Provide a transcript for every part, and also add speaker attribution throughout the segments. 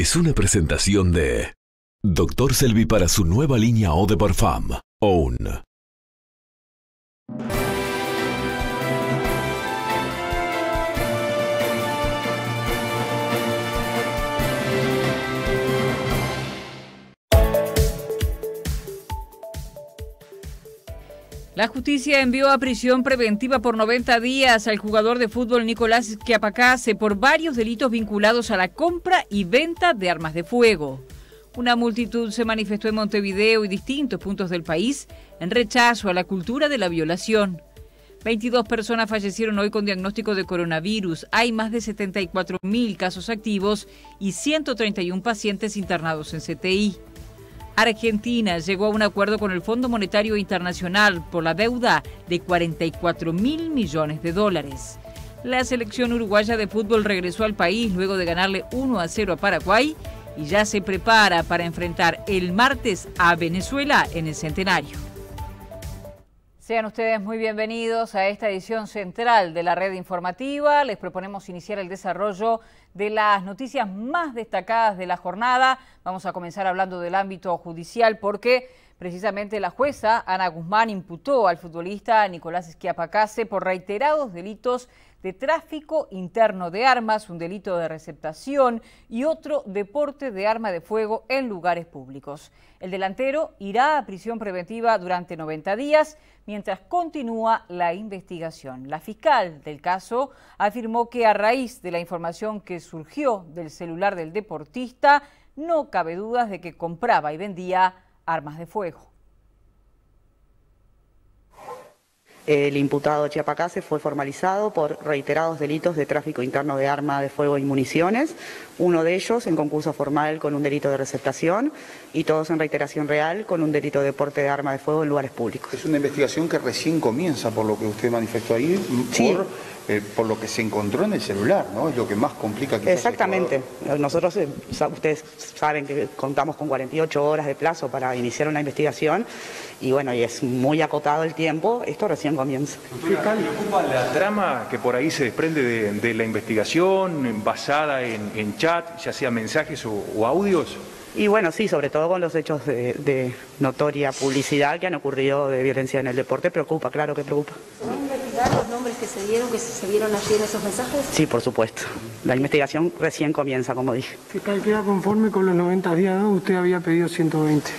Speaker 1: es una presentación de Dr. Selvi para su nueva línea Eau de Parfum, Own.
Speaker 2: La justicia envió a prisión preventiva por 90 días al jugador de fútbol Nicolás Schiapacase por varios delitos vinculados a la compra y venta de armas de fuego. Una multitud se manifestó en Montevideo y distintos puntos del país en rechazo a la cultura de la violación. 22 personas fallecieron hoy con diagnóstico de coronavirus. Hay más de 74.000 casos activos y 131 pacientes internados en CTI. Argentina llegó a un acuerdo con el Fondo Monetario Internacional por la deuda de 44.000 millones de dólares. La selección uruguaya de fútbol regresó al país luego de ganarle 1-0 a Paraguay y ya se prepara para enfrentar el martes a Venezuela en el Centenario. Sean ustedes muy bienvenidos a esta edición central de la red informativa. Les proponemos iniciar el desarrollo de las noticias más destacadas de la jornada. Vamos a comenzar hablando del ámbito judicial porque precisamente la jueza Ana Guzmán imputó al futbolista Nicolás Schiapacase por reiterados delitos de tráfico interno de armas, un delito de receptación y otro de porte de arma de fuego en lugares públicos. El delantero irá a prisión preventiva durante 90 días mientras continúa la investigación. La fiscal del caso afirmó que a raíz de la información que surgió del celular del deportista, no cabe dudas de que compraba y vendía armas de fuego.
Speaker 3: El imputado Schiapacase fue formalizado por reiterados delitos de tráfico interno de arma de fuego y municiones, uno de ellos en concurso formal con un delito de receptación y todos en reiteración real con un delito de porte de arma de fuego en lugares públicos.
Speaker 4: Es una investigación que recién comienza, por lo que usted manifestó ahí,
Speaker 3: sí.
Speaker 4: Por lo que se encontró en el celular, ¿no? Es lo que más complica quizás.
Speaker 3: Exactamente. Nosotros, ustedes saben que contamos con 48 horas de plazo para iniciar una investigación y bueno, y es muy acotado el tiempo, esto recién comienza.
Speaker 5: Fiscal, ¿preocupa la trama que por ahí se desprende de la investigación basada en chat, ya sea mensajes o audios?
Speaker 3: Y bueno, sí, sobre todo con los hechos de notoria publicidad que han ocurrido de violencia en el deporte, preocupa, claro que preocupa.
Speaker 6: ¿Se van a investigar los nombres que se vieron allí en esos mensajes?
Speaker 3: Sí, por supuesto. La investigación recién comienza, como dije.
Speaker 7: Fiscal, ¿queda conforme con los 90 días, no? Usted había pedido 120.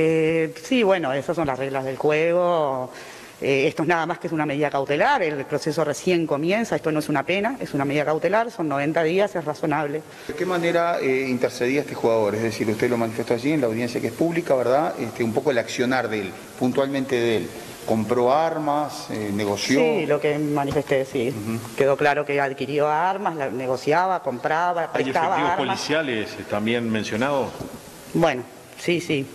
Speaker 3: Sí, bueno, esas son las reglas del juego. Esto es nada más que es una medida cautelar, el proceso recién comienza, esto no es una pena, es una medida cautelar, son 90 días, es razonable.
Speaker 4: ¿De qué manera intercedía este jugador? Es decir, usted lo manifestó allí en la audiencia que es pública, ¿verdad? Un poco el accionar de él, puntualmente de él. ¿Compró armas? ¿Negoció?
Speaker 3: Sí, lo que manifesté, sí. Quedó claro que adquirió armas, negociaba, compraba, prestaba armas.
Speaker 5: ¿Hay efectivos policiales también mencionados?
Speaker 3: Bueno, sí.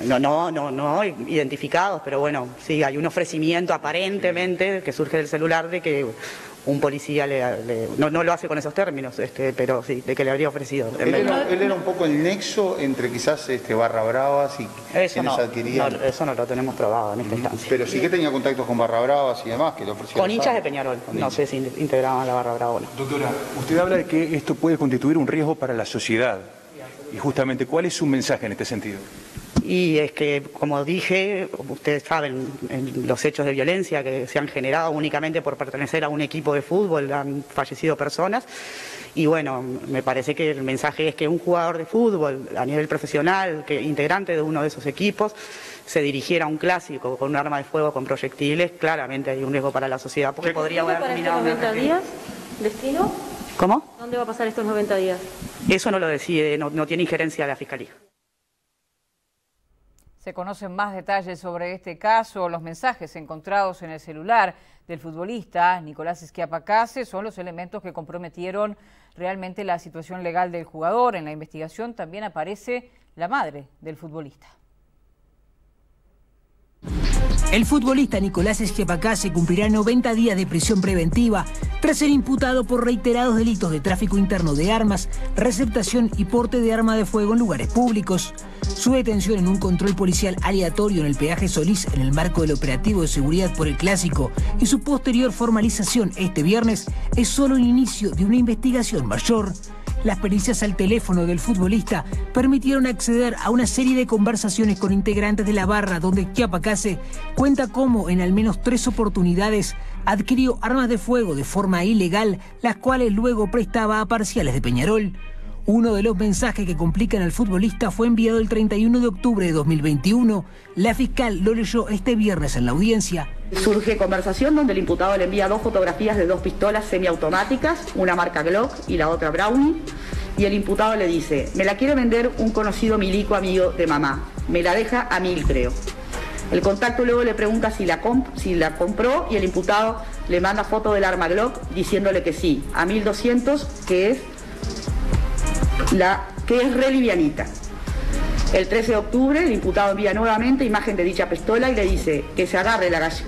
Speaker 3: No identificados, pero bueno, sí, hay un ofrecimiento aparentemente que surge del celular de que un policía no lo hace con esos términos, pero sí, de que le habría ofrecido.
Speaker 4: Él era un poco el nexo entre quizás Barra Bravas y quienes adquirían.
Speaker 3: No, eso no lo tenemos probado en esta instancia.
Speaker 4: Pero sí que tenía contactos con Barra Bravas y demás, que le ofrecían.
Speaker 3: Con hinchas de Peñarol, no sé si integraban la Barra Brava o no.
Speaker 5: Doctora, usted habla de que esto puede constituir un riesgo para la sociedad. Y justamente, ¿cuál es su mensaje en este sentido?
Speaker 3: Y es que, como dije, ustedes saben, los hechos de violencia que se han generado únicamente por pertenecer a un equipo de fútbol, han fallecido personas. Y bueno, me parece que el mensaje es que un jugador de fútbol a nivel profesional, integrante de uno de esos equipos, se dirigiera a un clásico con un arma de fuego, con proyectiles, claramente hay un riesgo para la sociedad. Porque podría haber terminado
Speaker 6: ¿para estos 90 días? ¿Destino?
Speaker 3: ¿Cómo?
Speaker 6: ¿Dónde va a pasar estos 90 días?
Speaker 3: Eso no lo decide, no tiene injerencia de la Fiscalía.
Speaker 2: Se conocen más detalles sobre este caso. Los mensajes encontrados en el celular del futbolista Nicolás Schiapacase son los elementos que comprometieron realmente la situación legal del jugador. En la investigación también aparece la madre del futbolista.
Speaker 8: El futbolista Nicolás Schiapacase cumplirá 90 días de prisión preventiva tras ser imputado por reiterados delitos de tráfico interno de armas, receptación y porte de arma de fuego en lugares públicos. Su detención en un control policial aleatorio en el peaje Solís en el marco del operativo de seguridad por el Clásico y su posterior formalización este viernes es solo el inicio de una investigación mayor. Las pericias al teléfono del futbolista permitieron acceder a una serie de conversaciones con integrantes de la barra, donde Chiapacase cuenta cómo en al menos 3 oportunidades adquirió armas de fuego de forma ilegal, las cuales luego prestaba a parciales de Peñarol. Uno de los mensajes que complican al futbolista fue enviado el 31 de octubre de 2021. La fiscal lo leyó este viernes en la audiencia.
Speaker 3: Surge conversación donde el imputado le envía 2 fotografías de 2 pistolas semiautomáticas, una marca Glock y la otra Browning, y el imputado le dice: me la quiere vender un conocido milico amigo de mamá, me la deja a 1000 creo. El contacto luego le pregunta si la compró y el imputado le manda foto del arma Glock diciéndole que sí, a 1200, que es re livianita. El 13 de octubre el imputado envía nuevamente imagen de dicha pistola y le dice que se agarre la gallina.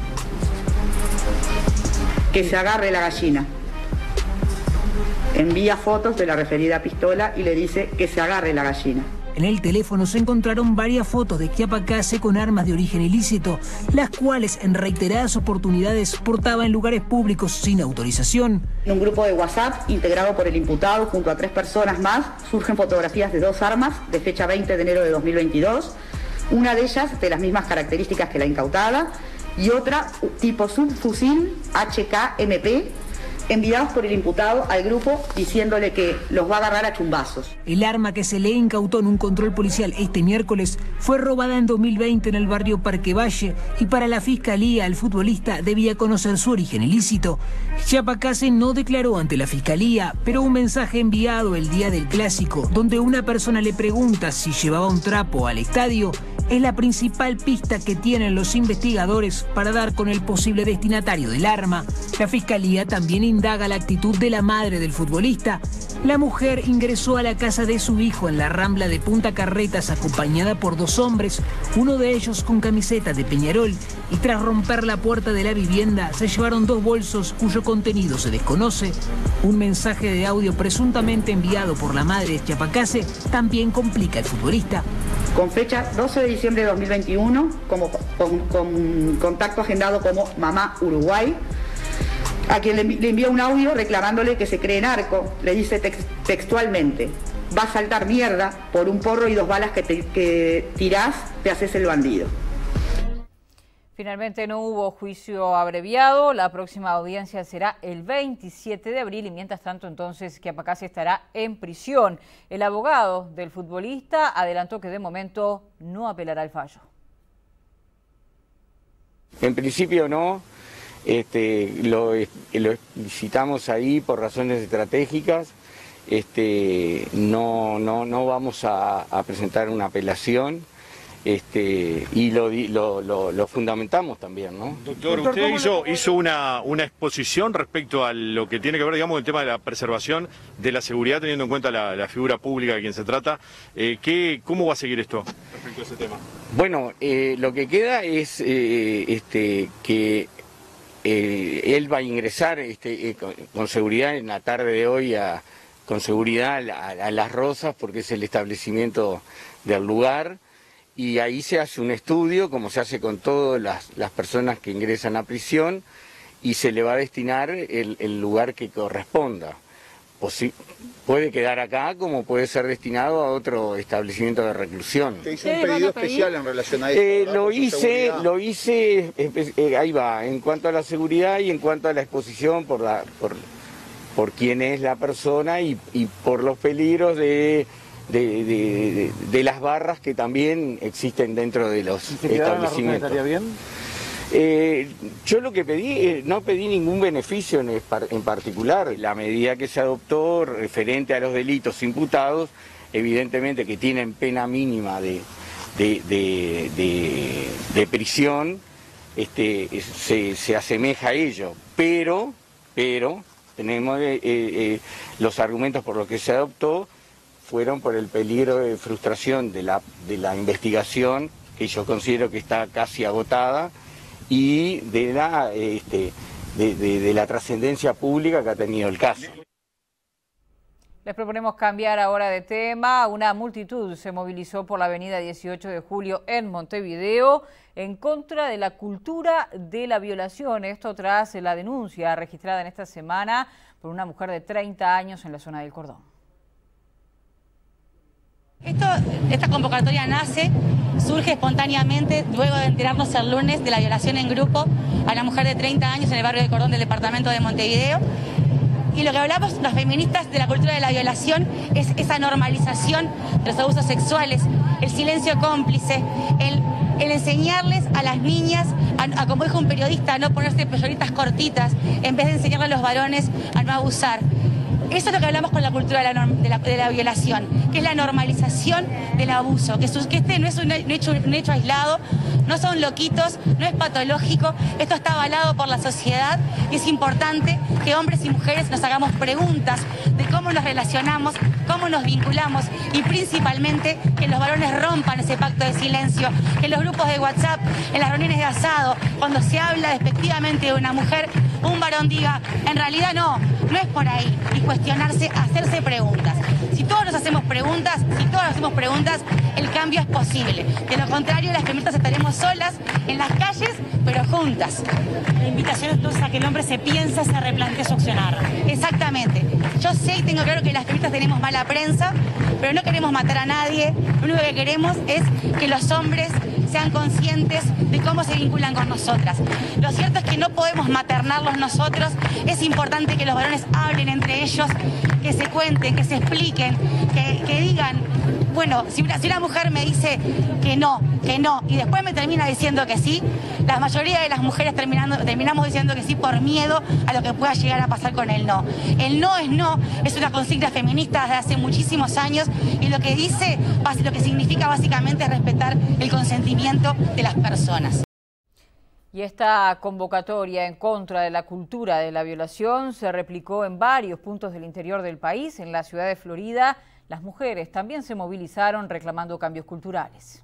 Speaker 3: Envía fotos de la referida pistola y le dice que se agarre la gallina.
Speaker 8: En el teléfono se encontraron varias fotos de Chiapacase con armas de origen ilícito, las cuales en reiteradas oportunidades portaba en lugares públicos sin autorización.
Speaker 3: En un grupo de WhatsApp integrado por el imputado junto a 3 personas más surgen fotografías de 2 armas de fecha 20 de enero de 2022, una de ellas de las mismas características que la incautada y otra tipo subfusil HK-MP, enviados por el imputado al grupo diciéndole que los va a agarrar a chumbazos.
Speaker 8: El arma que se le incautó en un control policial este miércoles fue robada en 2020 en el barrio Parque Valle y para la fiscalía el futbolista debía conocer su origen ilícito. Chiapacase no declaró ante la fiscalía, pero un mensaje enviado el día del clásico, donde una persona le pregunta si llevaba un trapo al estadio, es la principal pista que tienen los investigadores para dar con el posible destinatario del arma. La fiscalía también indaga la actitud de la madre del futbolista. La mujer ingresó a la casa de su hijo en la Rambla de Punta Carretas acompañada por 2 hombres, uno de ellos con camiseta de Peñarol, y tras romper la puerta de la vivienda se llevaron 2 bolsos cuyo contenido se desconoce. Un mensaje de audio presuntamente enviado por la madre de Chiapacase también complica al futbolista.
Speaker 3: Con fecha 12 de diciembre de 2021, con contacto agendado como Mamá Uruguay, a quien le envía un audio reclamándole que se cree narco, le dice textualmente: va a saltar mierda por un porro y 2 balas que tirás, te haces el bandido.
Speaker 2: Finalmente no hubo juicio abreviado, la próxima audiencia será el 27 de abril y mientras tanto entonces Chiapacase estará en prisión. El abogado del futbolista adelantó que de momento no apelará el fallo.
Speaker 9: En principio no, lo explicitamos ahí por razones estratégicas, no vamos a presentar una apelación. Y lo fundamentamos también, ¿no?
Speaker 10: Doctor, usted hizo una exposición respecto a lo que tiene que ver, digamos, el tema de la preservación de la seguridad, teniendo en cuenta la figura pública de quien se trata. ¿Cómo va a seguir esto respecto a ese tema?
Speaker 9: Bueno, lo que queda es que él va a ingresar con seguridad en la tarde de hoy, con seguridad a Las Rosas, porque es el establecimiento del lugar. Y ahí se hace un estudio, como se hace con todas las personas que ingresan a prisión, y se le va a destinar el lugar que corresponda. Puede quedar acá, como puede ser destinado a otro establecimiento de reclusión.
Speaker 4: ¿Te hizo un pedido especial en relación a esto?
Speaker 9: Lo hice, ahí va, en cuanto a la seguridad y en cuanto a la exposición por quién es la persona y por los peligros de las barras que también existen dentro de los establecimientos. ¿Estaría bien? Yo lo que pedí, no pedí ningún beneficio en particular. La medida que se adoptó referente a los delitos imputados, evidentemente que tienen pena mínima de prisión, se asemeja a ello, pero tenemos los argumentos por los que se adoptó fueron por el peligro de frustración de la investigación, que yo considero que está casi agotada, y de la trascendencia pública que ha tenido el caso.
Speaker 2: Les proponemos cambiar ahora de tema. Una multitud se movilizó por la avenida 18 de Julio en Montevideo en contra de la cultura de la violación. Esto tras la denuncia registrada en esta semana por una mujer de 30 años en la zona del Cordón.
Speaker 11: Esta convocatoria surge espontáneamente luego de enterarnos el lunes de la violación en grupo a la mujer de 30 años en el barrio de Cordón del departamento de Montevideo. Y lo que hablamos las feministas de la cultura de la violación es esa normalización de los abusos sexuales, el silencio cómplice, el enseñarles a las niñas, a, como dijo un periodista, a no ponerse pelloritas cortitas, en vez de enseñarle a los varones a no abusar. Eso es lo que hablamos con la cultura de la violación, que es la normalización del abuso, que este no es un hecho aislado, no son loquitos, no es patológico, esto está avalado por la sociedad y es importante que hombres y mujeres nos hagamos preguntas de cómo nos relacionamos, cómo nos vinculamos y principalmente que los varones rompan ese pacto de silencio, que en los grupos de WhatsApp, en las reuniones de asado, cuando se habla despectivamente de una mujer, un varón diga, en realidad no es por ahí, y cuestionarse, hacerse preguntas. Si todos nos hacemos preguntas, el cambio es posible. De lo contrario, las feministas estaremos solas en las calles, pero juntas.
Speaker 12: La invitación entonces a que el hombre se piense, se replantee su accionar.
Speaker 11: Exactamente. Yo sé y tengo claro que las feministas tenemos mala prensa, pero no queremos matar a nadie. Lo único que queremos es que los hombres sean conscientes de cómo se vinculan con nosotras. Lo cierto es que no podemos maternarlos nosotros. Es importante que los varones hablen entre ellos, que se cuenten, que se expliquen, que digan, bueno, si una mujer me dice que no, y después me termina diciendo que sí, la mayoría de las mujeres terminamos diciendo que sí por miedo a lo que pueda llegar a pasar con el no. El no, es una consigna feminista desde hace muchísimos años y lo que significa básicamente es respetar el consentimiento de las personas.
Speaker 2: Y esta convocatoria en contra de la cultura de la violación se replicó en varios puntos del interior del país. En la ciudad de Florida, las mujeres también se movilizaron reclamando cambios culturales.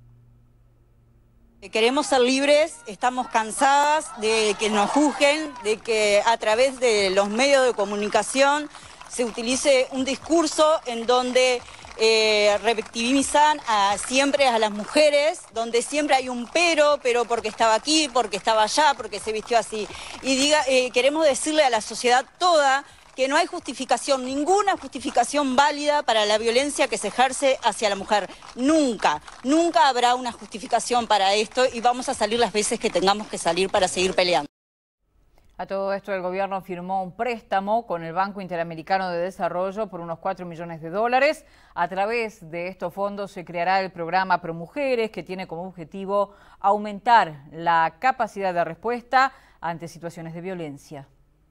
Speaker 13: Queremos ser libres, estamos cansadas de que nos juzguen, de que a través de los medios de comunicación se utilice un discurso en donde revictimizan siempre a las mujeres, donde siempre hay un pero porque estaba aquí, porque estaba allá, porque se vistió así. Y queremos decirle a la sociedad toda que no hay justificación, ninguna justificación válida para la violencia que se ejerce hacia la mujer. Nunca habrá una justificación para esto y vamos a salir las veces que tengamos que salir para seguir peleando.
Speaker 2: A todo esto, el gobierno firmó un préstamo con el Banco Interamericano de Desarrollo por unos 4 millones de dólares. A través de estos fondos se creará el programa ProMujeres, que tiene como objetivo aumentar la capacidad de respuesta ante situaciones de violencia.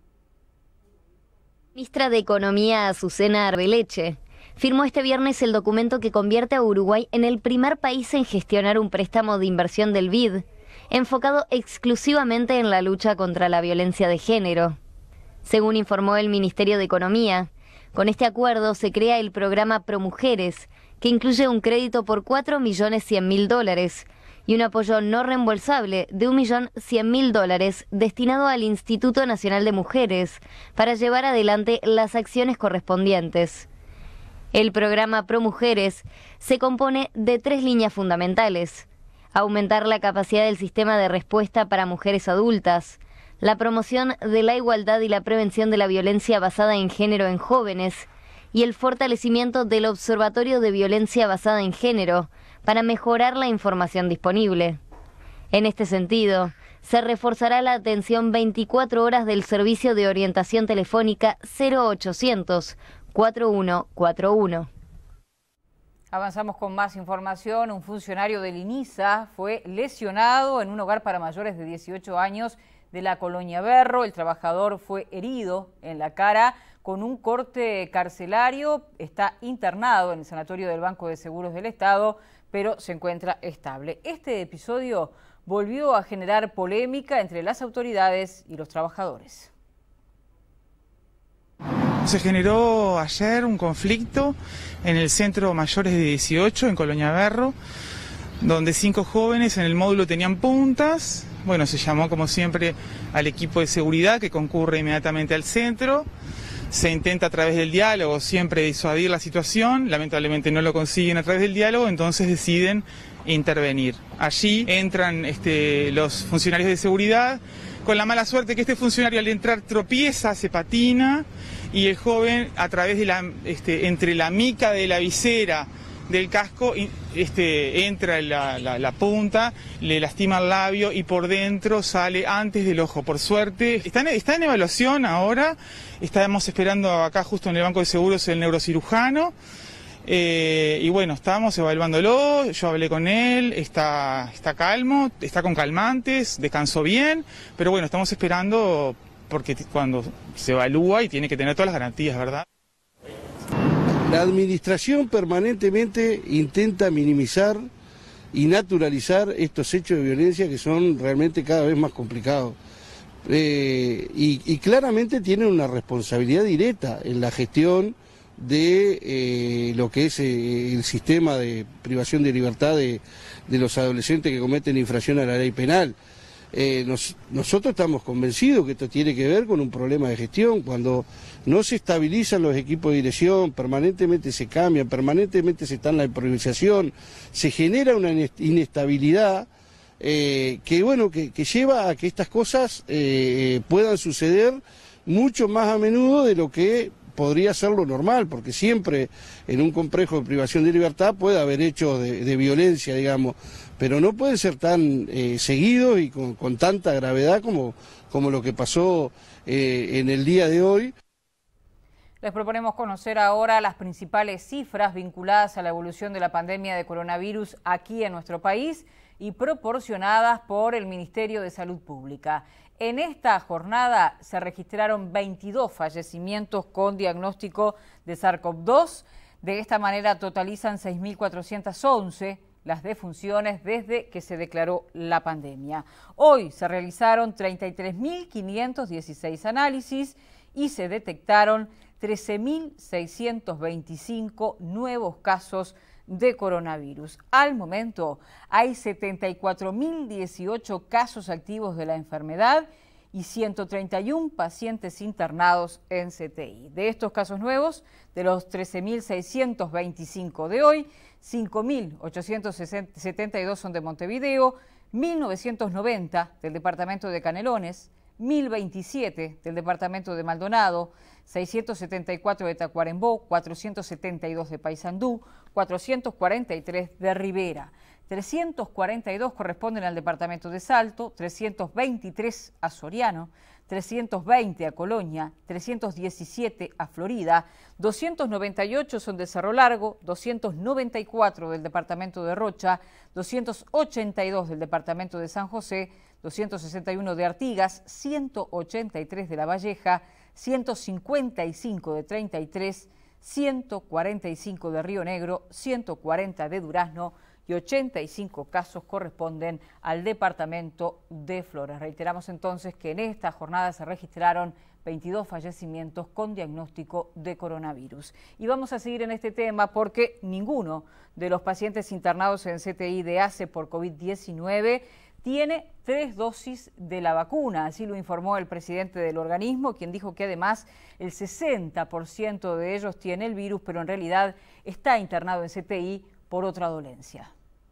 Speaker 14: Ministra de Economía Azucena Arbeleche firmó este viernes el documento que convierte a Uruguay en el primer país en gestionar un préstamo de inversión del BID, enfocado exclusivamente en la lucha contra la violencia de género. Según informó el Ministerio de Economía, con este acuerdo se crea el programa ProMujeres, que incluye un crédito por $4.100.000 y un apoyo no reembolsable de $1.100.000 destinado al Instituto Nacional de Mujeres para llevar adelante las acciones correspondientes. El programa ProMujeres se compone de 3 líneas fundamentales: aumentar la capacidad del sistema de respuesta para mujeres adultas, la promoción de la igualdad y la prevención de la violencia basada en género en jóvenes y el fortalecimiento del Observatorio de Violencia Basada en Género para mejorar la información disponible. En este sentido, se reforzará la atención 24 horas del servicio de orientación telefónica 0800 4141.
Speaker 2: Avanzamos con más información. Un funcionario del INISA fue lesionado en un hogar para mayores de 18 años de la colonia Berro. El trabajador fue herido en la cara con un corte carcelario. Está internado en el sanatorio del Banco de Seguros del Estado, pero se encuentra estable. Este episodio volvió a generar polémica entre las autoridades y los trabajadores.
Speaker 15: Se generó ayer un conflicto en el centro mayores de 18, en Colonia Berro, donde 5 jóvenes en el módulo tenían puntas. Bueno, se llamó como siempre al equipo de seguridad que concurre inmediatamente al centro. Se intenta a través del diálogo siempre disuadir la situación, lamentablemente no lo consiguen a través del diálogo, entonces deciden intervenir. Allí entran los funcionarios de seguridad, con la mala suerte que este funcionario al entrar tropieza, se patina, y el joven a través de entre la mica de la visera del casco entra la punta, le lastima el labio y por dentro sale antes del ojo. Por suerte, está en evaluación ahora, estamos esperando acá justo en el banco de seguros el neurocirujano. Y bueno, estamos evaluándolo, yo hablé con él, está calmo, está con calmantes, descansó bien, pero bueno, estamos esperando porque cuando se evalúa y tiene que tener todas las garantías, ¿verdad?
Speaker 16: La administración permanentemente intenta minimizar y naturalizar estos hechos de violencia que son realmente cada vez más complicados. Y claramente tienen una responsabilidad directa en la gestión de lo que es el sistema de privación de libertad de los adolescentes que cometen infracción a la ley penal. Nosotros estamos convencidos que esto tiene que ver con un problema de gestión. Cuando no se estabilizan los equipos de dirección, permanentemente se cambian, permanentemente se está en la improvisación, se genera una inestabilidad que lleva a que estas cosas puedan suceder mucho más a menudo de lo que podría ser lo normal, porque siempre en un complejo de privación de libertad puede haber hechos de violencia, digamos, pero no pueden ser tan seguidos y con tanta gravedad como lo que pasó en el día de hoy.
Speaker 2: Les proponemos conocer ahora las principales cifras vinculadas a la evolución de la pandemia de coronavirus aquí en nuestro país y proporcionadas por el Ministerio de Salud Pública. En esta jornada se registraron 22 fallecimientos con diagnóstico de SARS-CoV-2. De esta manera totalizan 6.411 las defunciones desde que se declaró la pandemia. Hoy se realizaron 33.516 análisis y se detectaron 13.625 nuevos casos de coronavirus. Al momento hay 74.018 casos activos de la enfermedad y 131 pacientes internados en CTI. De estos casos nuevos, de los 13.625 de hoy, 5.872 son de Montevideo, 1.990 del departamento de Canelones, 1.027 del departamento de Maldonado, 674 de Tacuarembó, 472 de Paysandú, 443 de Rivera. 342 corresponden al departamento de Salto, 323 a Soriano, 320 a Colonia, 317 a Florida, 298 son de Cerro Largo, 294 del departamento de Rocha, 282 del departamento de San José, 261 de Artigas, 183 de La Valleja, 155 de 33, 145 de Río Negro, 140 de Durazno y 85 casos corresponden al departamento de Flores. Reiteramos entonces que en esta jornada se registraron 22 fallecimientos con diagnóstico de coronavirus. Y vamos a seguir en este tema porque ninguno de los pacientes internados en CTI de ACE por COVID-19 tiene 3 dosis de la vacuna, así lo informó el presidente del organismo, quien dijo que además el 60% de ellos tiene el virus, pero en realidad está internado en CTI por otra dolencia.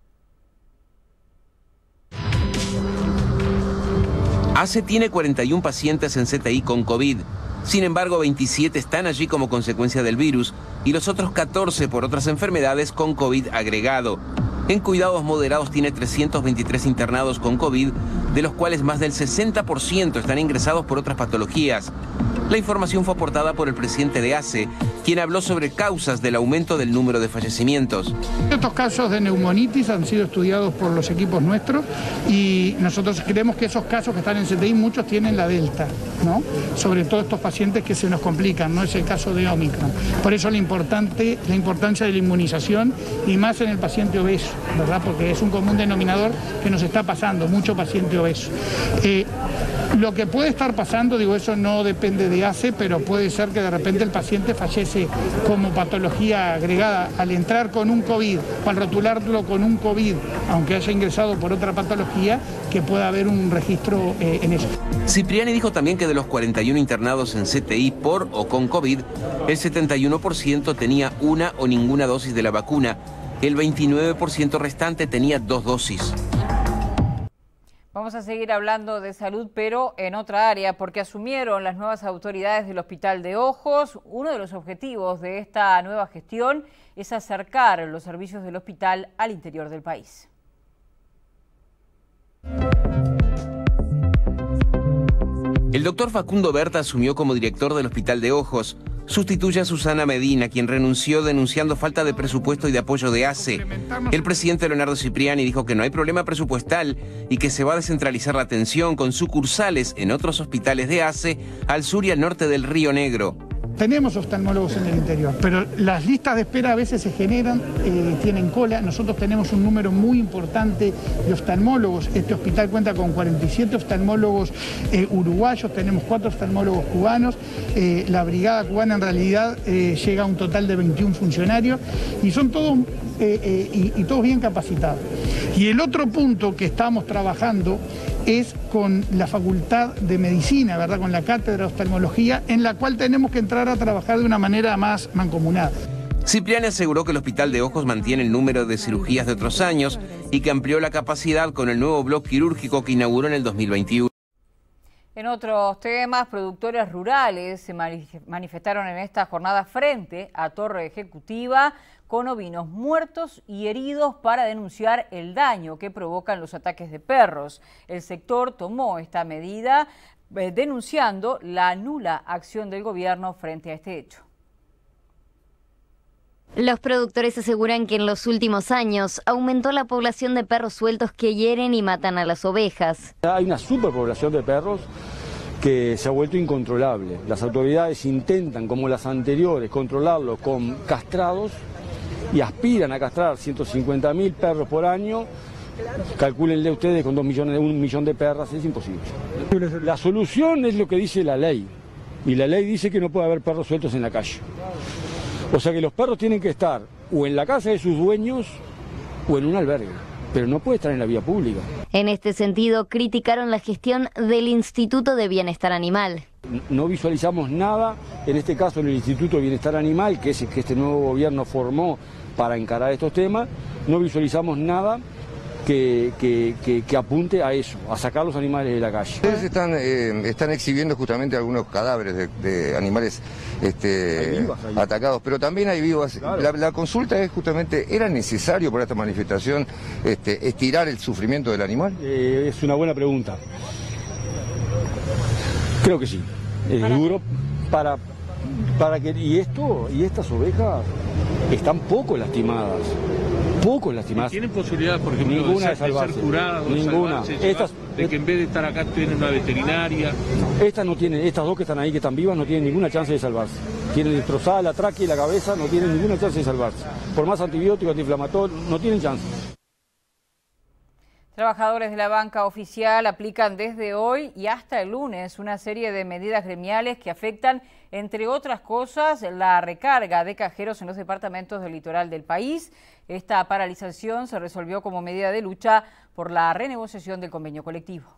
Speaker 17: ACE tiene 41 pacientes en CTI con COVID. Sin embargo, 27 están allí como consecuencia del virus y los otros 14 por otras enfermedades con COVID agregado. En cuidados moderados tiene 323 internados con COVID, de los cuales más del 60% están ingresados por otras patologías. La información fue aportada por el presidente de ACE, quien habló sobre causas del aumento del número de fallecimientos.
Speaker 18: Estos casos de neumonitis han sido estudiados por los equipos nuestros y nosotros creemos que esos casos que están en CTI, muchos tienen la Delta, ¿no? Sobre todo estos pacientes que se nos complican, no es el caso de Omicron. Por eso la importancia de la inmunización y más en el paciente obeso, ¿verdad? Porque es un común denominador que nos está pasando, mucho paciente obeso. Lo que puede estar pasando, digo, eso no depende de ACE, pero puede ser que de repente el paciente fallece como patología agregada al entrar con un COVID o al rotularlo con un COVID, aunque haya ingresado por otra patología, que pueda haber un registro en eso.
Speaker 17: Cipriani dijo también que de los 41 internados en CTI por o con COVID, el 71% tenía una o ninguna dosis de la vacuna, el 29% restante tenía 2 dosis.
Speaker 2: Vamos a seguir hablando de salud, pero en otra área, porque asumieron las nuevas autoridades del Hospital de Ojos. Uno de los objetivos de esta nueva gestión es acercar los servicios del hospital al interior del país.
Speaker 17: El doctor Facundo Berta asumió como director del Hospital de Ojos. Sustituye a Susana Medina, quien renunció denunciando falta de presupuesto y de apoyo de ACE. El presidente Leonardo Cipriani dijo que no hay problema presupuestal y que se va a descentralizar la atención con sucursales en otros hospitales de ACE al sur y al norte del Río Negro.
Speaker 18: Tenemos oftalmólogos en el interior, pero las listas de espera a veces se generan, tienen cola. Nosotros tenemos un número muy importante de oftalmólogos. Este hospital cuenta con 47 oftalmólogos uruguayos, tenemos 4 oftalmólogos cubanos. La brigada cubana en realidad llega a un total de 21 funcionarios y son todos, todos bien capacitados. Y el otro punto que estamos trabajando es con la Facultad de Medicina, ¿verdad? Con la Cátedra de Oftalmología, en la cual tenemos que entrar a trabajar de una manera más mancomunada.
Speaker 17: Cipriani aseguró que el Hospital de Ojos mantiene el número de cirugías de otros años y que amplió la capacidad con el nuevo bloque quirúrgico que inauguró en el 2021.
Speaker 2: En otros temas, productores rurales se manifestaron en esta jornada frente a Torre Ejecutiva con ovinos muertos y heridos para denunciar el daño que provocan los ataques de perros. El sector tomó esta medida denunciando la nula acción del gobierno frente a este hecho.
Speaker 14: Los productores aseguran que en los últimos años aumentó la población de perros sueltos que hieren y matan a las ovejas.
Speaker 19: Hay una superpoblación de perros que se ha vuelto incontrolable. Las autoridades intentan, como las anteriores, controlarlos con castrados y aspiran a castrar 150.000 perros por año. Calcúlenle ustedes con 1 millón de perras, es imposible. La solución es lo que dice la ley, y la ley dice que no puede haber perros sueltos en la calle. O sea que los perros tienen que estar o en la casa de sus dueños o en un albergue, pero no puede estar en la vía pública.
Speaker 14: En este sentido, criticaron la gestión del Instituto de Bienestar Animal.
Speaker 19: No visualizamos nada, en este caso en el Instituto de Bienestar Animal, que es el que este nuevo gobierno formó para encarar estos temas, no visualizamos nada que apunte a eso, a sacar los animales de la calle.
Speaker 20: Ustedes están exhibiendo justamente algunos cadáveres de animales atacados, pero también hay vivas. Claro. La consulta es justamente, ¿era necesario para esta manifestación estirar el sufrimiento del animal?
Speaker 19: Es una buena pregunta. Creo que sí. Es duro para que... Y estas ovejas están poco lastimadas.
Speaker 21: ¿Tienen posibilidad, por ejemplo,
Speaker 19: ninguna
Speaker 21: de ser curadas?
Speaker 19: Ninguna.
Speaker 21: De que en vez de estar acá tienen una veterinaria.
Speaker 19: Estas dos que están ahí, que están vivas, no tienen ninguna chance de salvarse. Tienen destrozada la tráquea y la cabeza, no tienen ninguna chance de salvarse. Por más antibióticos, antiinflamatorios, no tienen chance.
Speaker 2: Trabajadores de la banca oficial aplican desde hoy y hasta el lunes una serie de medidas gremiales que afectan, entre otras cosas, la recarga de cajeros en los departamentos del litoral del país. Esta paralización se resolvió como medida de lucha por la renegociación del convenio colectivo.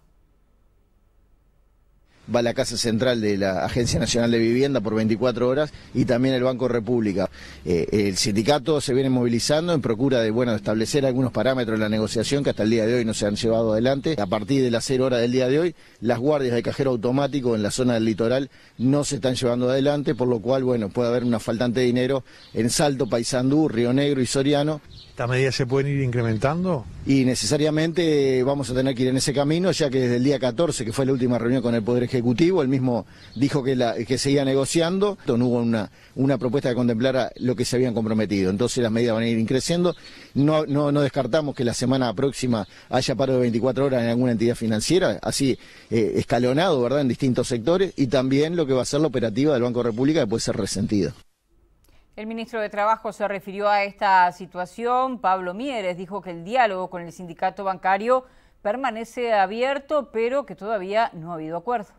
Speaker 22: Va a la Casa Central de la Agencia Nacional de Vivienda por 24 horas y también el Banco República. El sindicato se viene movilizando en procura de establecer algunos parámetros de la negociación que hasta el día de hoy no se han llevado adelante. A partir de las 0 horas del día de hoy, las guardias de cajero automático en la zona del litoral no se están llevando adelante, por lo cual puede haber una faltante de dinero en Salto, Paysandú, Río Negro y Soriano.
Speaker 23: ¿Estas medidas se pueden ir incrementando?
Speaker 22: Y necesariamente vamos a tener que ir en ese camino, ya que desde el día 14, que fue la última reunión con el Poder Ejecutivo, él mismo dijo que seguía negociando, no hubo una propuesta que contemplara lo que se habían comprometido. Entonces las medidas van a ir creciendo. No descartamos que la semana próxima haya paro de 24 horas en alguna entidad financiera, así escalonado, ¿verdad?, en distintos sectores, y también lo que va a ser la operativa del Banco República, que puede ser resentido.
Speaker 2: El ministro de Trabajo se refirió a esta situación. Pablo Mieres dijo que el diálogo con el sindicato bancario permanece abierto, pero que todavía no ha habido acuerdo.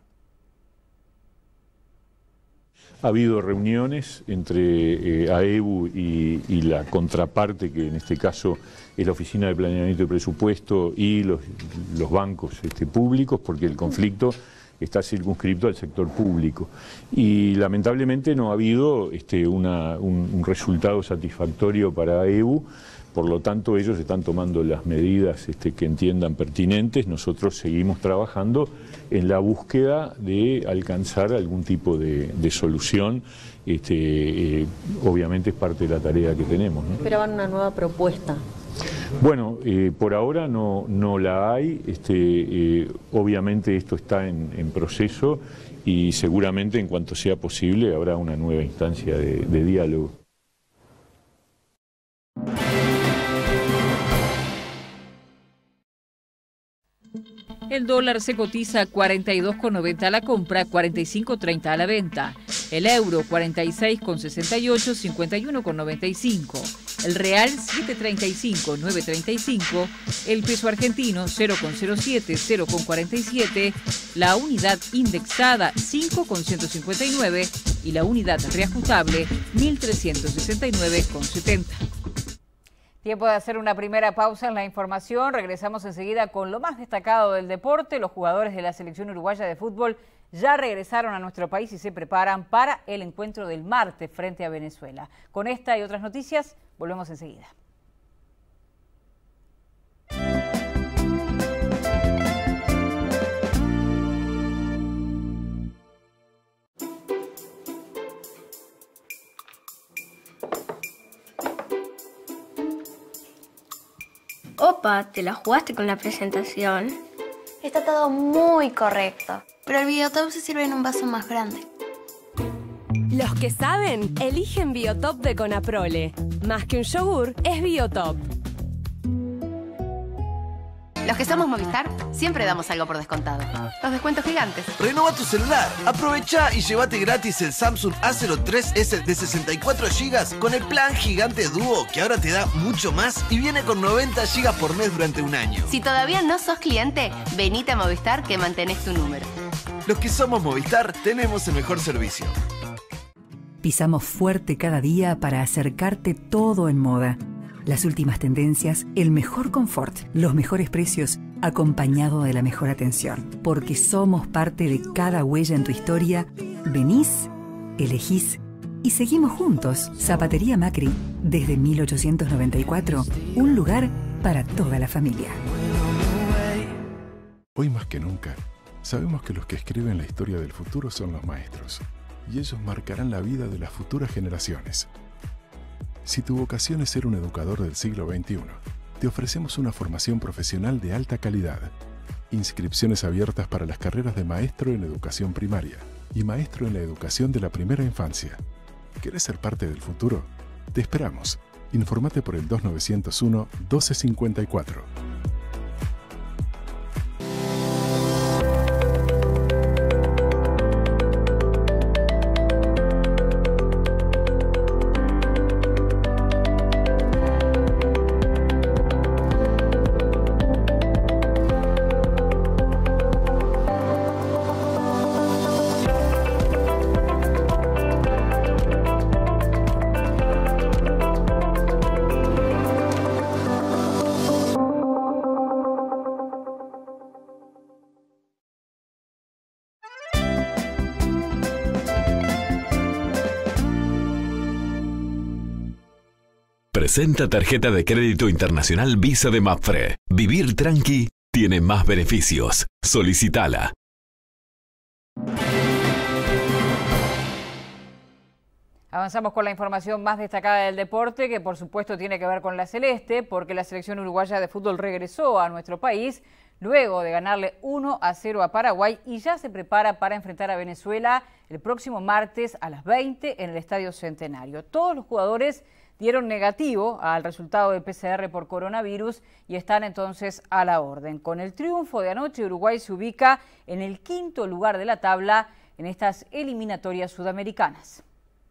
Speaker 24: Ha habido reuniones entre AEBU y la contraparte, que en este caso es la Oficina de Planeamiento y Presupuesto, y los bancos públicos, porque el conflicto está circunscrito al sector público. Y lamentablemente no ha habido un resultado satisfactorio para AEBU, Por lo tanto, ellos están tomando las medidas que entiendan pertinentes. Nosotros seguimos trabajando en la búsqueda de alcanzar algún tipo de solución. Obviamente es parte de la tarea que tenemos, ¿no?
Speaker 1: ¿Esperaban una nueva propuesta?
Speaker 24: Bueno, por ahora no la hay. Obviamente esto está en proceso y seguramente en cuanto sea posible habrá una nueva instancia de diálogo.
Speaker 2: El dólar se cotiza a 42,90 a la compra, 45,30 a la venta. El euro 46,68, 51,95. El real 7,35, 9,35. El peso argentino 0,07, 0,47. La unidad indexada 5,159 y la unidad reajustable 1.369,70. Tiempo de hacer una primera pausa en la información. Regresamos enseguida con lo más destacado del deporte. Los jugadores de la selección uruguaya de fútbol ya regresaron a nuestro país y se preparan para el encuentro del martes frente a Venezuela. Con esta y otras noticias, volvemos enseguida.
Speaker 5: Opa, ¿te la jugaste con la presentación? Está todo muy correcto, pero el Biotop se sirve en un vaso más grande.
Speaker 6: Los que saben, eligen Biotop de Conaprole. Más que un yogur, es Biotop.
Speaker 7: Los que somos Movistar, siempre damos algo por descontado. Los descuentos gigantes.
Speaker 25: Renova tu celular. Aprovecha y llévate gratis el Samsung A03S de 64 GB con el plan Gigante Dúo, que ahora te da mucho más y viene con 90 GB por mes durante un año.
Speaker 7: Si todavía no sos cliente, venite a Movistar que mantenés tu número.
Speaker 25: Los que somos Movistar tenemos el mejor servicio.
Speaker 26: Pisamos fuerte cada día para acercarte todo en moda. Las últimas tendencias, el mejor confort, los mejores precios, acompañado de la mejor atención. Porque somos parte de cada huella en tu historia. Venís, elegís y seguimos juntos. Zapatería Macri, desde 1894, un lugar para toda la familia.
Speaker 27: Hoy más que nunca, sabemos que los que escriben la historia del futuro son los maestros, y ellos marcarán la vida de las futuras generaciones. Si tu vocación es ser un educador del siglo XXI, te ofrecemos una formación profesional de alta calidad. Inscripciones abiertas para las carreras de maestro en educación primaria y maestro en la educación de la primera infancia. ¿Querés ser parte del futuro? Te esperamos. Informate por el 2901-1254.
Speaker 28: Presenta tarjeta de crédito internacional Visa de Mapfre. Vivir tranqui tiene más beneficios. Solicítala.
Speaker 2: Avanzamos con la información más destacada del deporte, que por supuesto tiene que ver con la celeste, porque la selección uruguaya de fútbol regresó a nuestro país luego de ganarle 1-0 a Paraguay y ya se prepara para enfrentar a Venezuela el próximo martes a las 20 en el Estadio Centenario. Todos los jugadores dieron negativo al resultado del PCR por coronavirus y están entonces a la orden. Con el triunfo de anoche, Uruguay se ubica en el 5º lugar de la tabla en estas eliminatorias sudamericanas.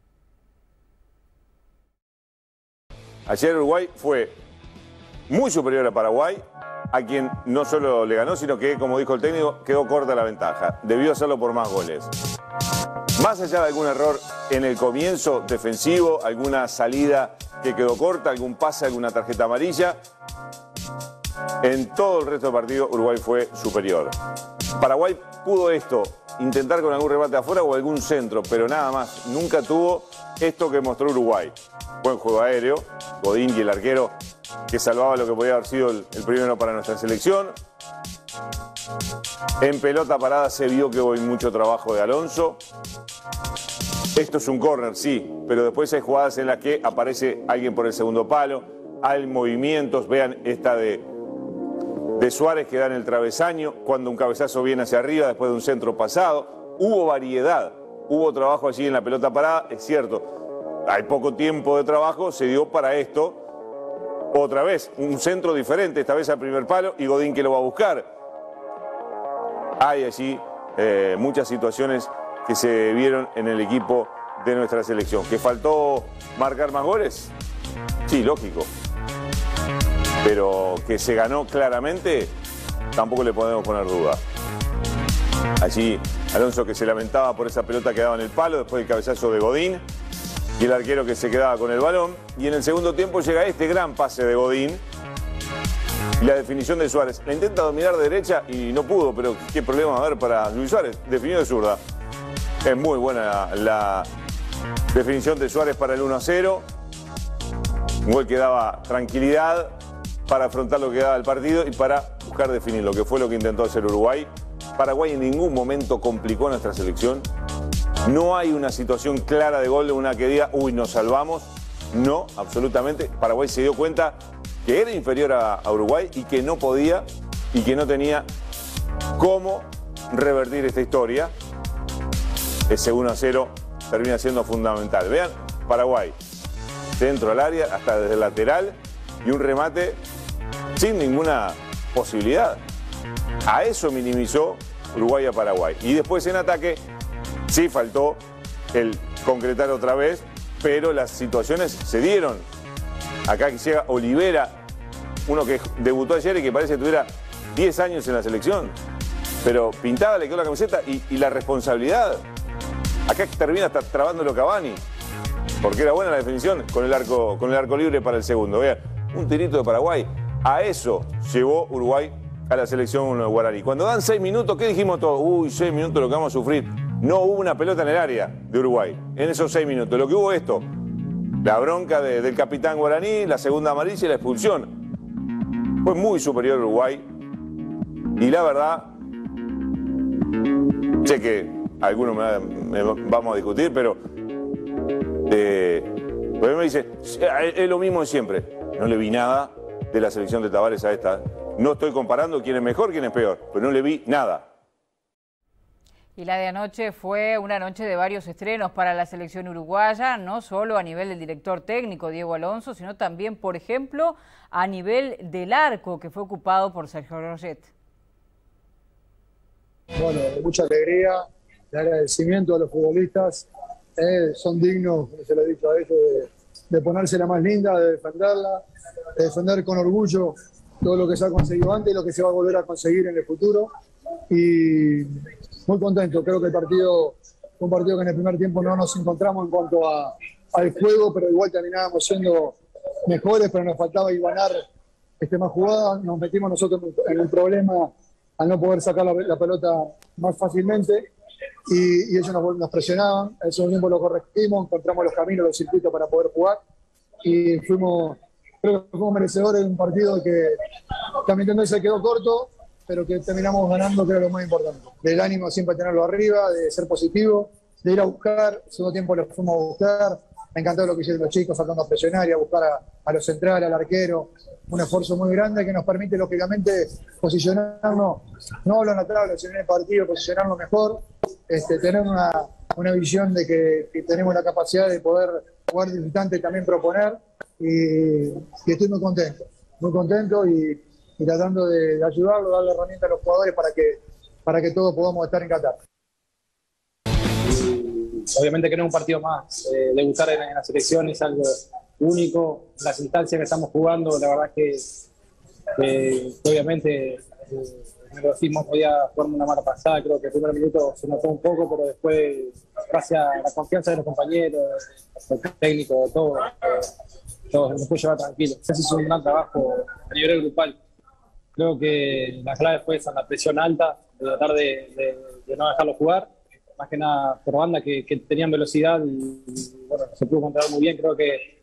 Speaker 29: Ayer Uruguay fue muy superior a Paraguay, a quien no solo le ganó, sino que, como dijo el técnico, quedó corta la ventaja. Debió hacerlo por más goles. Más allá de algún error en el comienzo defensivo, alguna salida que quedó corta, algún pase, alguna tarjeta amarilla, en todo el resto del partido Uruguay fue superior. Paraguay pudo intentar con algún remate afuera o algún centro, pero nada más. Nunca tuvo esto que mostró Uruguay. Buen juego aéreo, Godín y el arquero que salvaba lo que podía haber sido el primero para nuestra selección. En pelota parada se vio que hubo mucho trabajo de Alonso. Esto es un córner, sí, pero después hay jugadas en las que aparece alguien por el segundo palo, hay movimientos, vean esta de Suárez que da en el travesaño, cuando un cabezazo viene hacia arriba después de un centro pasado. Hubo variedad, hubo trabajo allí en la pelota parada, es cierto, hay poco tiempo de trabajo, se dio para esto. Otra vez, un centro diferente, esta vez al primer palo, y Godín que lo va a buscar. Hay allí muchas situaciones que se vieron en el equipo de nuestra selección. ¿Que faltó marcar más goles? Sí, lógico. Pero que se ganó claramente, tampoco le podemos poner duda. Allí Alonso que se lamentaba por esa pelota que daba en el palo, después del cabezazo de Godín, y el arquero que se quedaba con el balón. Y en el segundo tiempo llega este gran pase de Godín y la definición de Suárez. La intenta dominar de derecha y no pudo, pero qué problema va a haber para Luis Suárez. Definió de zurda. Es muy buena la definición de Suárez para el 1-0. Un gol que daba tranquilidad para afrontar lo que daba el partido y para buscar definir lo que fue lo que intentó hacer Uruguay. Paraguay en ningún momento complicó a nuestra selección. No hay una situación clara de gol, una que diga, uy, nos salvamos. No, absolutamente. Paraguay se dio cuenta que era inferior a Uruguay y que no podía y que no tenía cómo revertir esta historia. Ese 1-0 termina siendo fundamental. Vean, Paraguay, dentro del área, hasta desde el lateral, y un remate sin ninguna posibilidad. A eso minimizó Uruguay a Paraguay. Y después en ataque, sí faltó el concretar otra vez, pero las situaciones se dieron. Acá llega Olivera, uno que debutó ayer y que parece que tuviera 10 años en la selección. Pero pintada, le quedó la camiseta y la responsabilidad. Acá termina hasta trabándolo Cavani, porque era buena la definición con el arco libre para el segundo. Vean, un tirito de Paraguay. A eso llevó Uruguay a la selección guaraní. Cuando dan 6 minutos, ¿qué dijimos todos? Uy, 6 minutos lo que vamos a sufrir. No hubo una pelota en el área de Uruguay en esos 6 minutos. Lo que hubo esto, la bronca del capitán guaraní, la segunda amarilla y la expulsión. Fue muy superior Uruguay. Y la verdad, sé que algunos me vamos a discutir, pero pues me dice, es lo mismo de siempre. No le vi nada de la selección de Tavares a esta. No estoy comparando quién es mejor, quién es peor, pero no le vi nada.
Speaker 2: Y la de anoche fue una noche de varios estrenos para la selección uruguaya, no solo a nivel del director técnico Diego Alonso, sino también, por ejemplo, a nivel del arco que fue ocupado por Sergio Roget.
Speaker 1: Bueno, mucha alegría, de agradecimiento a los futbolistas, son dignos, como se lo he dicho a ellos, de ponerse la más linda, de defenderla, de defender con orgullo todo lo que se ha conseguido antes y lo que se va a volver a conseguir en el futuro. Y muy contento, creo que el partido fue un partido que en el primer tiempo no nos encontramos en cuanto al juego, pero igual terminábamos siendo mejores, pero nos faltaba igualar más jugadas, nos metimos nosotros en un problema al no poder sacar la pelota más fácilmente y ellos nos presionaban, en ese tiempo lo corregimos, encontramos los caminos, los circuitos para poder jugar y creo que fuimos merecedores de un partido que también se quedó corto, pero que terminamos ganando, creo que lo más importante. Del ánimo siempre tenerlo arriba, de ser positivo, de ir a buscar, el segundo tiempo lo fuimos a buscar, me encantó lo que hicieron los chicos, saltando a presionar y a buscar a los centrales, al arquero, un esfuerzo muy grande que nos permite lógicamente posicionarnos, no hablo en la tabla, sino en el partido, posicionarnos mejor, tener una visión de que tenemos la capacidad de poder jugar visitante y también proponer, y estoy muy contento y tratando de ayudarlo, darle herramientas a los jugadores para que todos podamos estar en Qatar.
Speaker 3: Obviamente que no es un partido más, debutar en la selección es algo único, las instancias que estamos jugando, la verdad que obviamente el nerviosismo podía jugarme una mala pasada, creo que el primer minuto se notó un poco, pero después, gracias a la confianza de los compañeros, del técnico, de todo nos puede llevar tranquilo. Ese es un gran trabajo a nivel grupal. Creo que la clave fue esa, la presión alta, de tratar de no dejarlo jugar, más que nada por banda que tenían velocidad y bueno, se pudo controlar muy bien. Creo que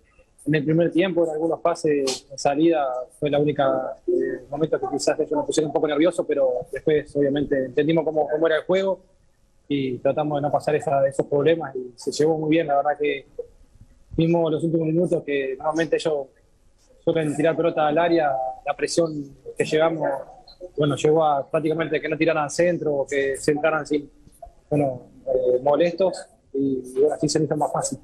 Speaker 3: en el primer tiempo, en algunos pases de salida, fue la única momento que quizás ellos nos pusieron un poco nerviosos, pero después obviamente entendimos cómo era el juego y tratamos de no pasar esos problemas y se llevó muy bien. La verdad que vimos los últimos minutos que normalmente ellos suelen tirar pelota al área, la presión que llevamos, bueno, llegó a prácticamente que no tiraran al centro o que se entraran así, molestos y bueno, así se hizo más fácil.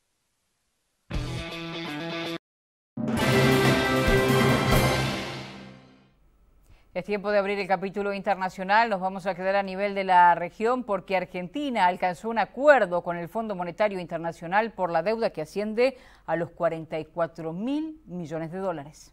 Speaker 2: Es tiempo de abrir el capítulo internacional. Nos vamos a quedar a nivel de la región porque Argentina alcanzó un acuerdo con el Fondo Monetario Internacional por la deuda que asciende a los 44.000 millones de dólares.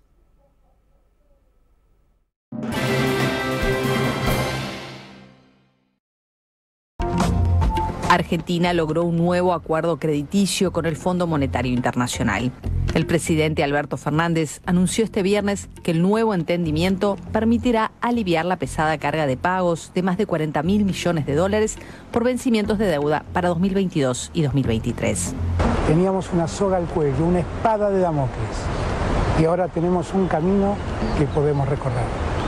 Speaker 4: Argentina logró un nuevo acuerdo crediticio con el Fondo Monetario Internacional. El presidente Alberto Fernández anunció este viernes que el nuevo entendimiento permitirá aliviar la pesada carga de pagos de más de 40.000 millones de dólares por vencimientos de deuda para 2022 y 2023.
Speaker 8: Teníamos una soga al cuello, una espada de Damocles, y ahora tenemos un camino que podemos recorrer.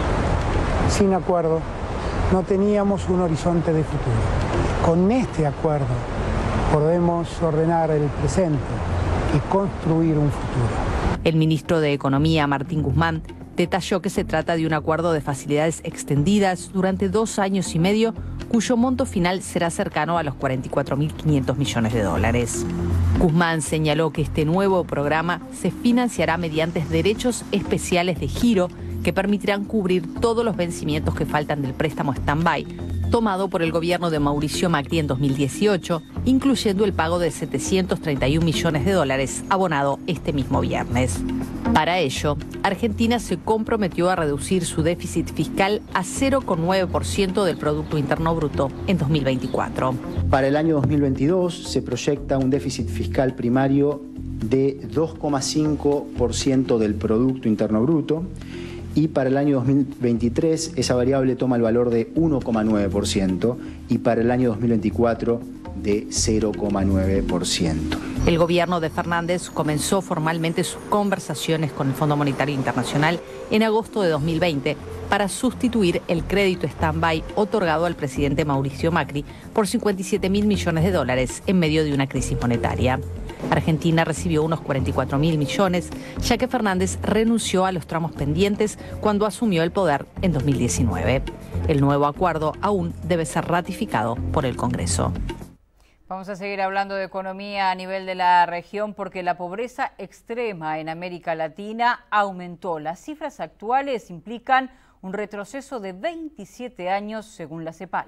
Speaker 8: Sin acuerdo, no teníamos un horizonte de futuro. Con este acuerdo podemos ordenar el presente y construir un futuro.
Speaker 4: El ministro de Economía, Martín Guzmán, detalló que se trata de un acuerdo de facilidades extendidas durante 2 años y medio, cuyo monto final será cercano a los 44.500 millones de dólares. Guzmán señaló que este nuevo programa se financiará mediante derechos especiales de giro que permitirán cubrir todos los vencimientos que faltan del préstamo stand-by tomado por el gobierno de Mauricio Macri en 2018, incluyendo el pago de 731 millones de dólares abonado este mismo viernes. Para ello, Argentina se comprometió a reducir su déficit fiscal a 0,9% del Producto Interno Bruto en 2024.
Speaker 9: Para el año 2022 se proyecta un déficit fiscal primario de 2,5% del Producto Interno Bruto. Y para el año 2023 esa variable toma el valor de 1,9% y para el año 2024 de 0,9%.
Speaker 4: El gobierno de Fernández comenzó formalmente sus conversaciones con el Fondo Monetario Internacional en agosto de 2020 para sustituir el crédito stand-by otorgado al presidente Mauricio Macri por 57.000 millones de dólares en medio de una crisis monetaria. Argentina recibió unos 44.000 millones, ya que Fernández renunció a los tramos pendientes cuando asumió el poder en 2019. El nuevo acuerdo aún debe ser ratificado por el Congreso.
Speaker 2: Vamos a seguir hablando de economía a nivel de la región porque la pobreza extrema en América Latina aumentó. Las cifras actuales implican un retroceso de 27 años según la CEPAL.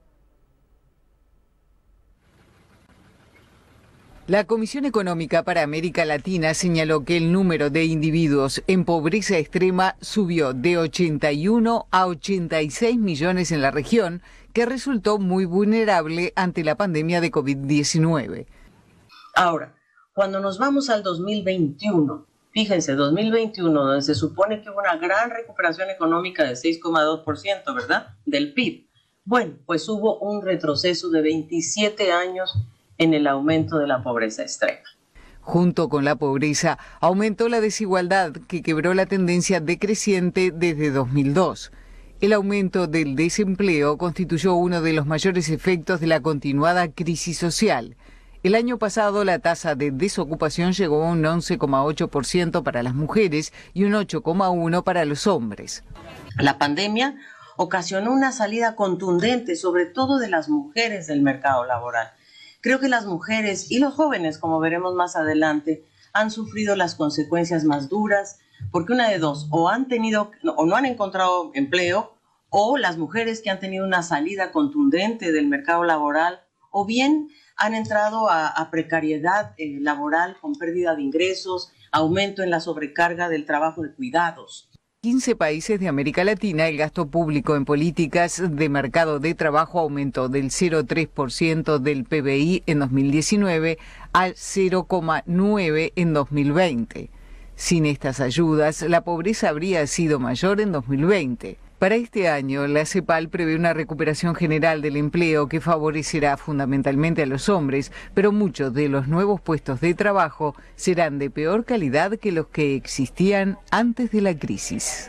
Speaker 10: La Comisión Económica para América Latina señaló que el número de individuos en pobreza extrema subió de 81 a 86 millones en la región, que resultó muy vulnerable ante la pandemia de COVID-19.
Speaker 11: Ahora, cuando nos vamos al 2021, fíjense, 2021, donde se supone que hubo una gran recuperación económica de 6,2%, ¿verdad?, del PIB. Bueno, pues hubo un retroceso de 27 años en el aumento de la pobreza extrema.
Speaker 10: Junto con la pobreza, aumentó la desigualdad que quebró la tendencia decreciente desde 2002. El aumento del desempleo constituyó uno de los mayores efectos de la continuada crisis social. El año pasado la tasa de desocupación llegó a un 11,8% para las mujeres y un 8,1% para los hombres.
Speaker 11: La pandemia ocasionó una salida contundente, sobre todo de las mujeres del mercado laboral. Creo que las mujeres y los jóvenes, como veremos más adelante, han sufrido las consecuencias más duras, porque una de dos, o no han encontrado empleo, o las mujeres que han tenido una salida contundente del mercado laboral, o bien han entrado a precariedad laboral con pérdida de ingresos, aumento en la sobrecarga del trabajo de cuidados.
Speaker 10: 15 países de América Latina, el gasto público en políticas de mercado de trabajo aumentó del 0,3% del PBI en 2019 al 0,9% en 2020. Sin estas ayudas, la pobreza habría sido mayor en 2020. Para este año, la CEPAL prevé una recuperación general del empleo que favorecerá fundamentalmente a los hombres, pero muchos de los nuevos puestos de trabajo serán de peor calidad que los que existían antes de la crisis.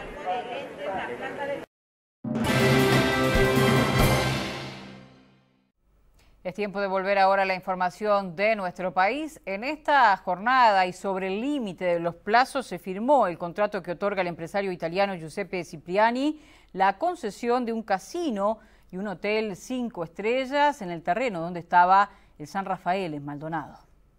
Speaker 2: Es tiempo de volver ahora a la información de nuestro país. En esta jornada y sobre el límite de los plazos se firmó el contrato que otorga al empresario italiano Giuseppe Cipriani la concesión de un casino y un hotel 5 estrellas en el terreno donde estaba el San Rafael en Maldonado.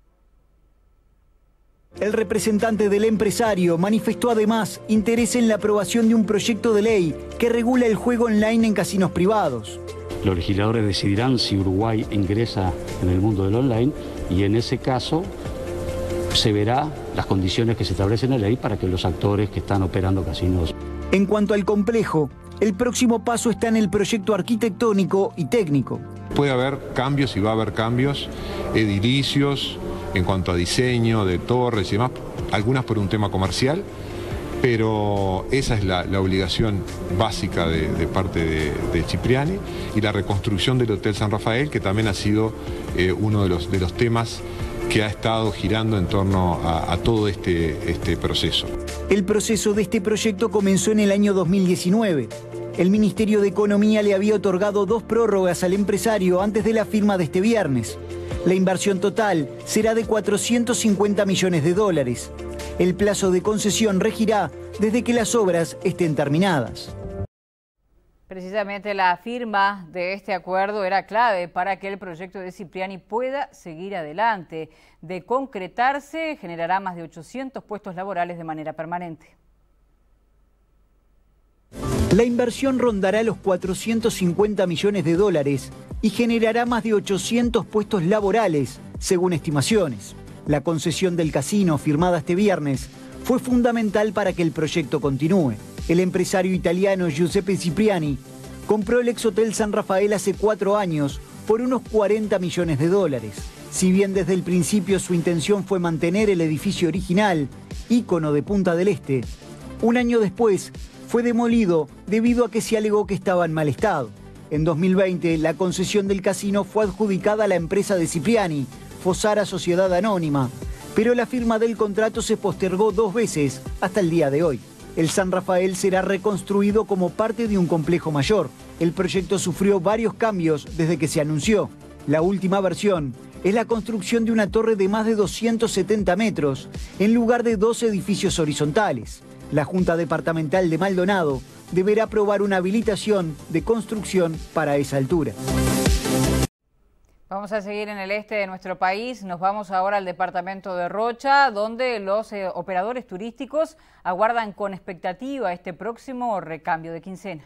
Speaker 12: El representante del empresario manifestó además interés en la aprobación de un proyecto de ley que regula el juego online en casinos privados.
Speaker 13: Los legisladores decidirán si Uruguay ingresa en el mundo del online y en ese caso se verá las condiciones que se establecen en la ley para que los actores que están operando casinos.
Speaker 12: En cuanto al complejo, el próximo paso está en el proyecto arquitectónico y técnico.
Speaker 14: Puede haber cambios y va a haber cambios edilicios en cuanto a diseño de torres y demás, algunas por un tema comercial, pero esa es la obligación básica de parte de Cipriani, y la reconstrucción del Hotel San Rafael, que también ha sido uno de los temas que ha estado girando en torno a todo este proceso.
Speaker 12: El proceso de este proyecto comenzó en el año 2019. El Ministerio de Economía le había otorgado 2 prórrogas al empresario antes de la firma de este viernes. La inversión total será de 450 millones de dólares. El plazo de concesión regirá desde que las obras estén terminadas.
Speaker 2: Precisamente la firma de este acuerdo era clave para que el proyecto de Cipriani pueda seguir adelante. De concretarse, generará más de 800 puestos laborales de manera permanente.
Speaker 12: La inversión rondará los 450 millones de dólares y generará más de 800 puestos laborales, según estimaciones. La concesión del casino, firmada este viernes, fue fundamental para que el proyecto continúe. El empresario italiano Giuseppe Cipriani compró el ex Hotel San Rafael hace 4 años por unos 40 millones de dólares. Si bien desde el principio su intención fue mantener el edificio original, ícono de Punta del Este, un año después fue demolido debido a que se alegó que estaba en mal estado. En 2020, la concesión del casino fue adjudicada a la empresa de Cipriani, Fossara Sociedad Anónima, pero la firma del contrato se postergó 2 veces hasta el día de hoy. El San Rafael será reconstruido como parte de un complejo mayor. El proyecto sufrió varios cambios desde que se anunció. La última versión es la construcción de una torre de más de 270 metros en lugar de 2 edificios horizontales. La Junta Departamental de Maldonado deberá aprobar una habilitación de construcción para esa altura.
Speaker 2: Vamos a seguir en el este de nuestro país. Nos vamos ahora al departamento de Rocha, donde los operadores turísticos aguardan con expectativa este próximo recambio de quincena.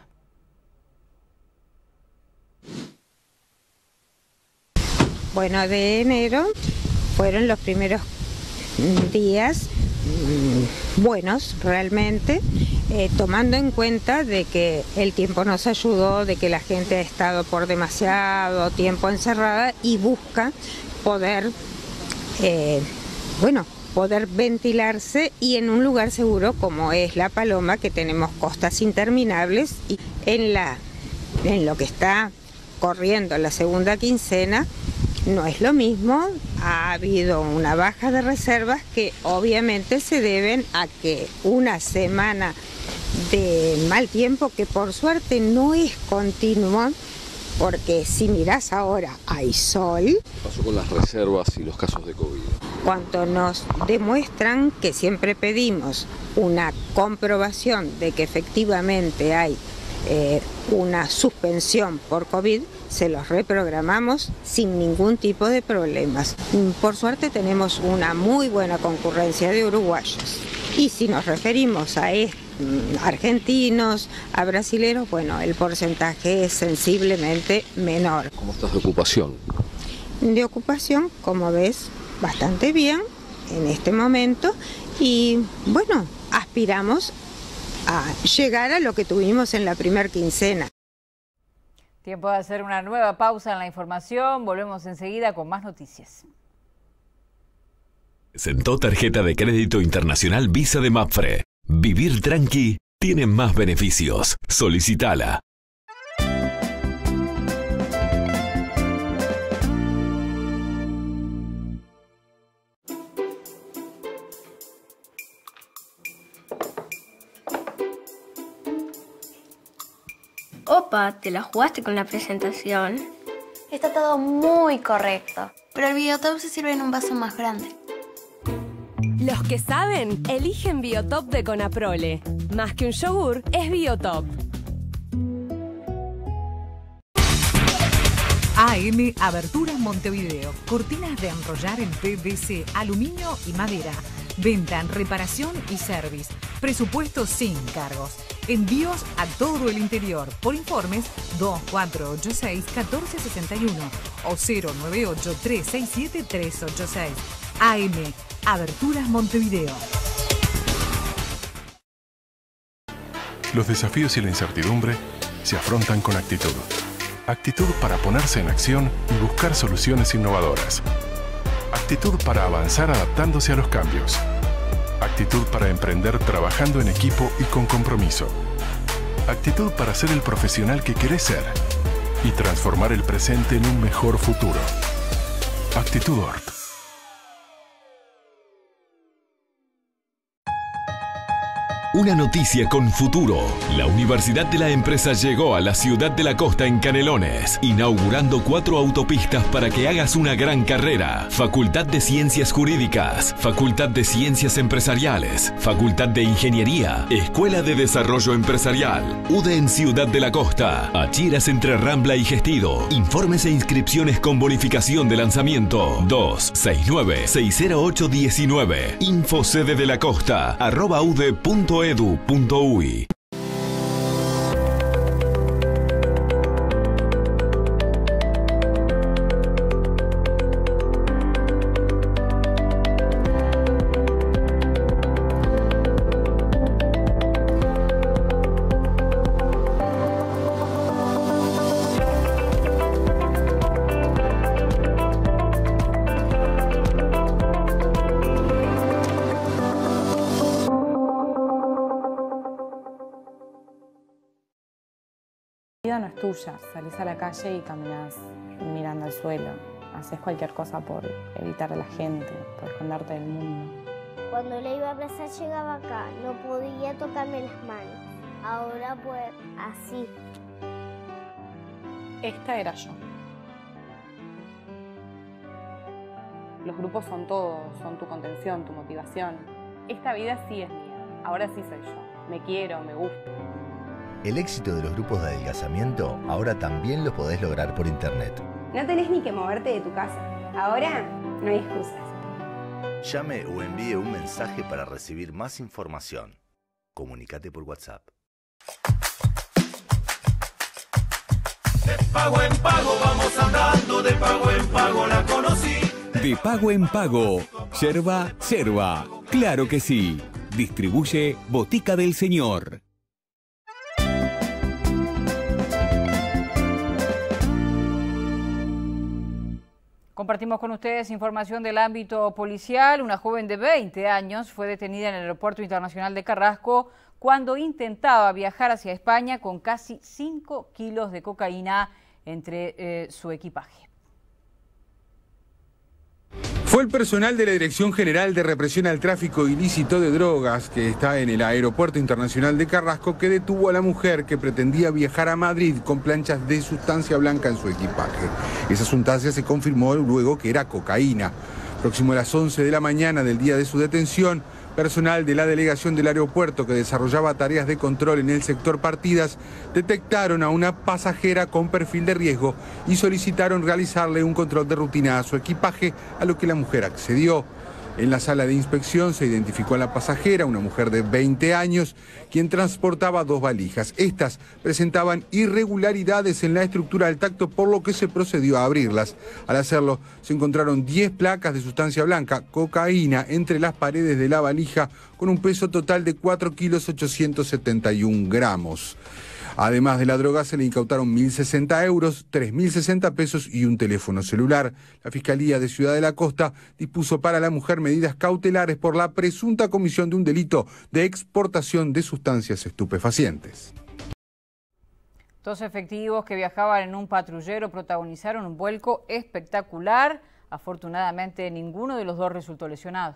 Speaker 15: Bueno, de enero fueron los primeros días buenos realmente, tomando en cuenta de que el tiempo nos ayudó, de que la gente ha estado por demasiado tiempo encerrada y busca poder, poder ventilarse y en un lugar seguro como es La Paloma, que tenemos costas interminables, y en lo que está corriendo la segunda quincena no es lo mismo. Ha habido una baja de reservas que obviamente se deben a que una semana de mal tiempo, que por suerte no es continuo, porque si mirás ahora hay sol.
Speaker 16: ¿Qué pasó con las reservas y los casos de COVID?
Speaker 15: Cuanto nos demuestran que siempre pedimos una comprobación de que efectivamente hay una suspensión por COVID, se los reprogramamos sin ningún tipo de problemas. Por suerte tenemos una muy buena concurrencia de uruguayos. Y si nos referimos a argentinos, a brasileros, bueno, el porcentaje es sensiblemente menor.
Speaker 16: ¿Cómo estás de ocupación?
Speaker 15: De ocupación, como ves, bastante bien en este momento, y bueno, aspiramos a llegar a lo que tuvimos en la primera quincena.
Speaker 2: Tiempo de hacer una nueva pausa en la información. Volvemos enseguida con más noticias.
Speaker 28: Presentó tarjeta de crédito internacional Visa de Mapfre. Vivir tranqui tiene más beneficios. Solicitala.
Speaker 5: Opa, ¿te la jugaste con la presentación? Está todo muy correcto, pero el Biotop se sirve en un vaso más grande.
Speaker 6: Los que saben, eligen Biotop de Conaprole. Más que un yogur, es Biotop.
Speaker 17: AM Aberturas Montevideo. Cortinas de enrollar en PVC, aluminio y madera. Venta, reparación y service. Presupuesto sin cargos. Envíos a todo el interior. Por informes 2486-1461 o 098-367-386. AM Aberturas Montevideo.
Speaker 27: Los desafíos y la incertidumbre se afrontan con actitud. Actitud para ponerse en acción y buscar soluciones innovadoras. Actitud para avanzar adaptándose a los cambios. Actitud para emprender trabajando en equipo y con compromiso. Actitud para ser el profesional que querés ser y transformar el presente en un mejor futuro. Actitud ORT.
Speaker 28: Una noticia con futuro. La Universidad de la Empresa llegó a la ciudad de la costa en Canelones, inaugurando 4 autopistas para que hagas una gran carrera. Facultad de Ciencias Jurídicas, Facultad de Ciencias Empresariales, Facultad de Ingeniería, Escuela de Desarrollo Empresarial. UDE en Ciudad de la Costa, Achiras entre Rambla y Gestido. Informes e inscripciones con bonificación de lanzamiento 269-60819. Info sede de la costa @ude.edu.uy.
Speaker 18: La vida no es tuya, salís a la calle y caminas mirando al suelo, haces cualquier cosa por evitar a la gente, por esconderte del mundo.
Speaker 19: Cuando le iba a abrazar llegaba acá, no podía tocarme las manos, ahora pues así.
Speaker 18: Esta era yo. Los grupos son todo, son tu contención, tu motivación. Esta vida sí es mía, ahora sí soy yo, me quiero, me gusto.
Speaker 20: El éxito de los grupos de adelgazamiento ahora también lo podés lograr por internet.
Speaker 21: No tenés ni que moverte de tu casa. Ahora no hay excusas.
Speaker 20: Llame o envíe un mensaje para recibir más información. Comunícate por WhatsApp.
Speaker 22: De pago en pago vamos andando, de pago en pago la conocí.
Speaker 28: De pago en pago. Yerba, yerba. Claro que sí. Distribuye Botica del Señor.
Speaker 2: Compartimos con ustedes información del ámbito policial. Una joven de 20 años fue detenida en el Aeropuerto Internacional de Carrasco cuando intentaba viajar hacia España con casi 5 kilos de cocaína entre su equipaje.
Speaker 23: Fue el personal de la Dirección General de Represión al Tráfico Ilícito de Drogas, que está en el Aeropuerto Internacional de Carrasco, que detuvo a la mujer que pretendía viajar a Madrid con planchas de sustancia blanca en su equipaje. Esa sustancia se confirmó luego que era cocaína. Próximo a las 11 de la mañana del día de su detención, personal de la delegación del aeropuerto que desarrollaba tareas de control en el sector Partidas detectaron a una pasajera con perfil de riesgo y solicitaron realizarle un control de rutina a su equipaje, a lo que la mujer accedió. En la sala de inspección se identificó a la pasajera, una mujer de 20 años, quien transportaba 2 valijas. Estas presentaban irregularidades en la estructura del tacto, por lo que se procedió a abrirlas. Al hacerlo, se encontraron 10 placas de sustancia blanca, cocaína, entre las paredes de la valija, con un peso total de 4 kilos 871 gramos. Además de la droga, se le incautaron 1.060 euros, 3.060 pesos y un teléfono celular. La Fiscalía de Ciudad de la Costa dispuso para la mujer medidas cautelares por la presunta comisión de un delito de exportación de sustancias estupefacientes.
Speaker 2: 2 efectivos que viajaban en un patrullero protagonizaron un vuelco espectacular. Afortunadamente, ninguno de los 2 resultó lesionado.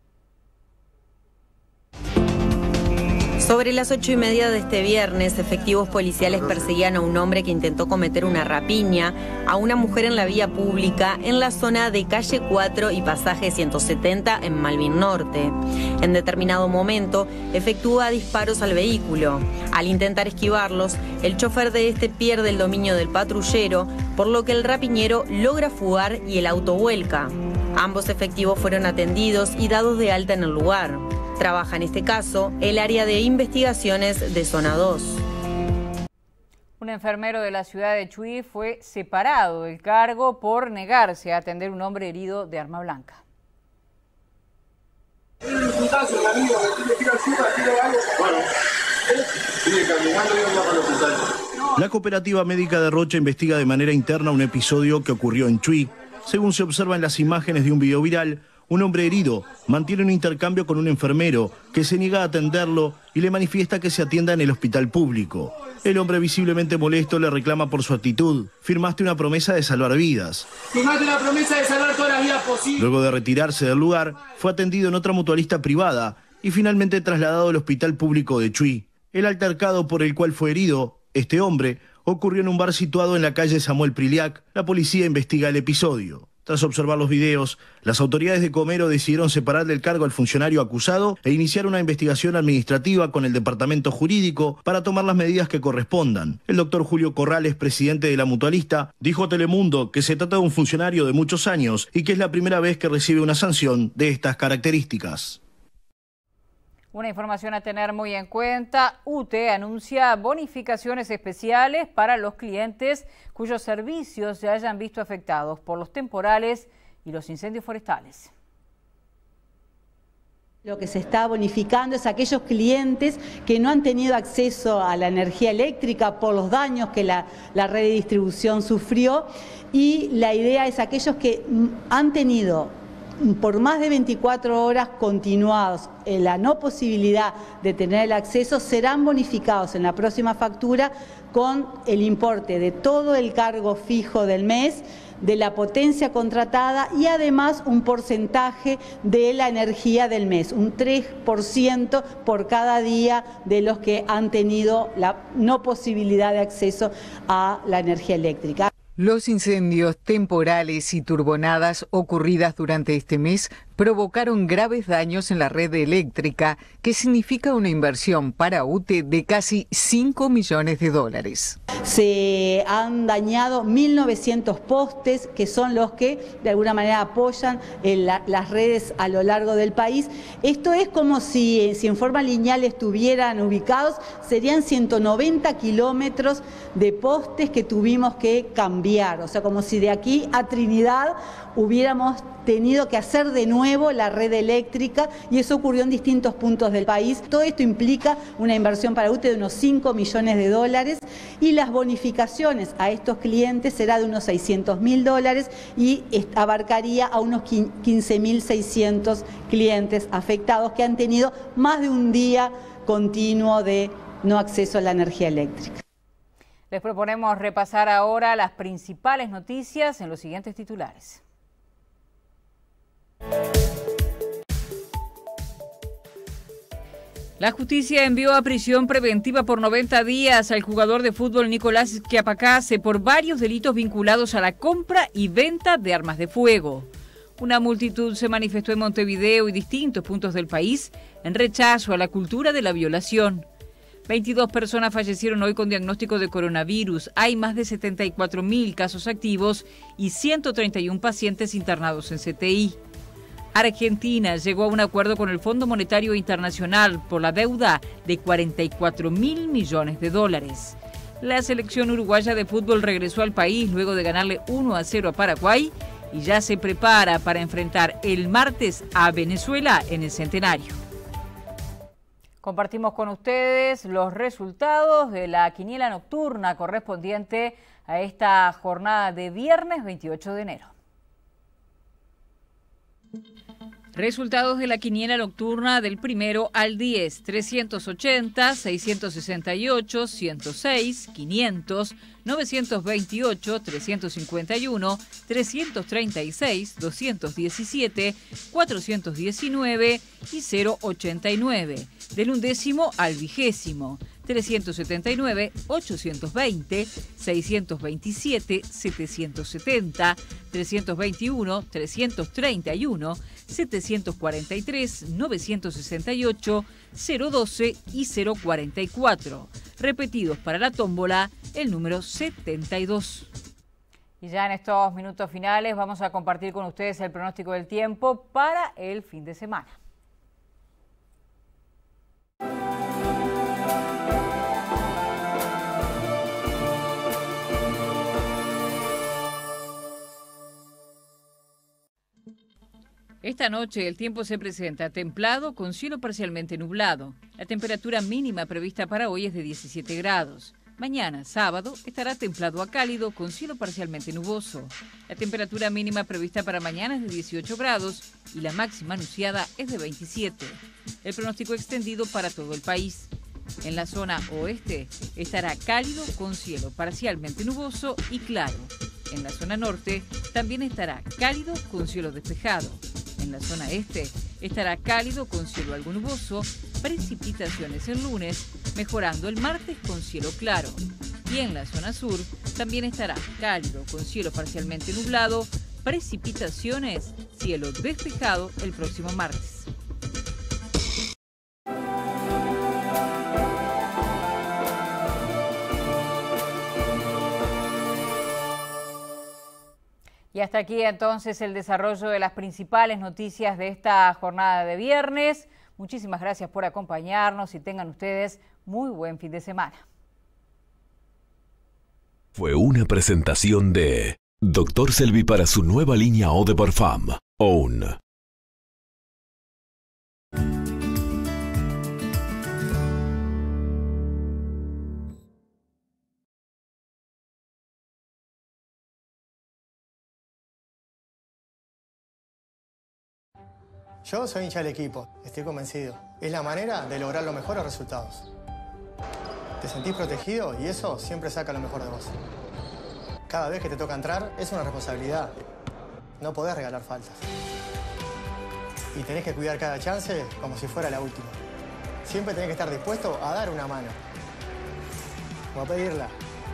Speaker 1: Sobre las 8:30 de este viernes, efectivos policiales perseguían a un hombre que intentó cometer una rapiña a una mujer en la vía pública en la zona de calle 4 y pasaje 170 en Malvin Norte. En determinado momento, efectúa disparos al vehículo. Al intentar esquivarlos, el chofer de este pierde el dominio del patrullero, por lo que el rapiñero logra fugar y el auto vuelca. Ambos efectivos fueron atendidos y dados de alta en el lugar. Trabaja en este caso el área de investigaciones de Zona 2.
Speaker 2: Un enfermero de la ciudad de Chuy fue separado del cargo por negarse a atender a un hombre herido de arma blanca.
Speaker 3: La cooperativa médica de Rocha investiga de manera interna un episodio que ocurrió en Chuy. Según se observa en las imágenes de un video viral, un hombre herido mantiene un intercambio con un enfermero que se niega a atenderlo y le manifiesta que se atienda en el hospital público. El hombre, visiblemente molesto, le reclama por su actitud. Firmaste una promesa de salvar vidas.
Speaker 7: Firmaste una promesa de salvar todas las vidas posibles.
Speaker 3: Luego de retirarse del lugar, fue atendido en otra mutualista privada y finalmente trasladado al hospital público de Chuy. El altercado por el cual fue herido, este hombre, ocurrió en un bar situado en la calle Samuel Priliac. La policía investiga el episodio. Tras observar los videos, las autoridades de Comero decidieron separar del cargo al funcionario acusado e iniciar una investigación administrativa con el departamento jurídico para tomar las medidas que correspondan. El doctor Julio Corrales, presidente de la mutualista, dijo a Telemundo que se trata de un funcionario de muchos años y que es la primera vez que recibe una sanción de estas características.
Speaker 2: Una información a tener muy en cuenta, UTE anuncia bonificaciones especiales para los clientes cuyos servicios se hayan visto afectados por los temporales y los incendios forestales.
Speaker 8: Lo que se está bonificando es aquellos clientes que no han tenido acceso a la energía eléctrica por los daños que la red de distribución sufrió, y la idea es aquellos que han tenido por más de 24 horas continuados la no posibilidad de tener el acceso, serán bonificados en la próxima factura con el importe de todo el cargo fijo del mes, de la potencia contratada y además un porcentaje de la energía del mes, un 3% por cada día de los que han tenido la no posibilidad de acceso a la energía eléctrica.
Speaker 10: Los incendios temporales y turbonadas ocurridas durante este mes provocaron graves daños en la red eléctrica, que significa una inversión para UTE de casi $5 millones.
Speaker 8: Se han dañado 1.900 postes, que son los que de alguna manera apoyan las redes a lo largo del país. Esto es como si en forma lineal estuvieran ubicados, serían 190 kilómetros de postes que tuvimos que cambiar, o sea, como si de aquí a Trinidad hubiéramos tenido que hacer de nuevo la red eléctrica, y eso ocurrió en distintos puntos del país. Todo esto implica una inversión para UTE de unos $5 millones, y las bonificaciones a estos clientes será de unos $600.000 y abarcaría a unos 15.600 clientes afectados que han tenido más de un día continuo de no acceso a la energía eléctrica.
Speaker 2: Les proponemos repasar ahora las principales noticias en los siguientes titulares. La justicia envió a prisión preventiva por 90 días al jugador de fútbol Nicolás Quiapacase por varios delitos vinculados a la compra y venta de armas de fuego. Una multitud se manifestó en Montevideo y distintos puntos del país en rechazo a la cultura de la violación. 22 personas fallecieron hoy con diagnóstico de coronavirus. Hay más de 74.000 casos activos y 131 pacientes internados en CTI. Argentina llegó a un acuerdo con el Fondo Monetario Internacional por la deuda de $44.000 millones. La selección uruguaya de fútbol regresó al país luego de ganarle 1-0 a Paraguay y ya se prepara para enfrentar el martes a Venezuela en el Centenario. Compartimos con ustedes los resultados de la quiniela nocturna correspondiente a esta jornada de viernes 28 de enero. Resultados de la quiniela nocturna del 1 al 10, 380, 668, 106, 500, 928, 351, 336, 217, 419 y 089. Del 1º al 20º, 379, 820, 627, 770, 321, 331, 743, 968, 012 y 044. Repetidos para la tómbola, el número 72. Y ya en estos minutos finales vamos a compartir con ustedes el pronóstico del tiempo para el fin de semana. Esta noche el tiempo se presenta templado con cielo parcialmente nublado. La temperatura mínima prevista para hoy es de 17 grados. Mañana, sábado, estará templado a cálido con cielo parcialmente nuboso. La temperatura mínima prevista para mañana es de 18 grados y la máxima anunciada es de 27. El pronóstico extendido para todo el país. En la zona oeste estará cálido con cielo parcialmente nuboso y claro. En la zona norte también estará cálido con cielo despejado. En la zona este estará cálido con cielo algo nuboso, precipitaciones el lunes, mejorando el martes con cielo claro. Y en la zona sur también estará cálido con cielo parcialmente nublado, precipitaciones, cielo despejado el próximo martes. Y hasta aquí entonces el desarrollo de las principales noticias de esta jornada de viernes. Muchísimas gracias por acompañarnos y tengan ustedes muy buen fin de semana.
Speaker 28: Fue una presentación de Dr. Selvi para su nueva línea Eau de Parfum, Own.
Speaker 4: Yo soy hincha del equipo, estoy convencido. Es la manera de lograr los mejores resultados. Te sentís protegido y eso siempre saca lo mejor de vos. Cada vez que te toca entrar es una responsabilidad. No podés regalar faltas. Y tenés que cuidar cada chance como si fuera la última. Siempre tenés que estar dispuesto a dar una mano. O a pedirla.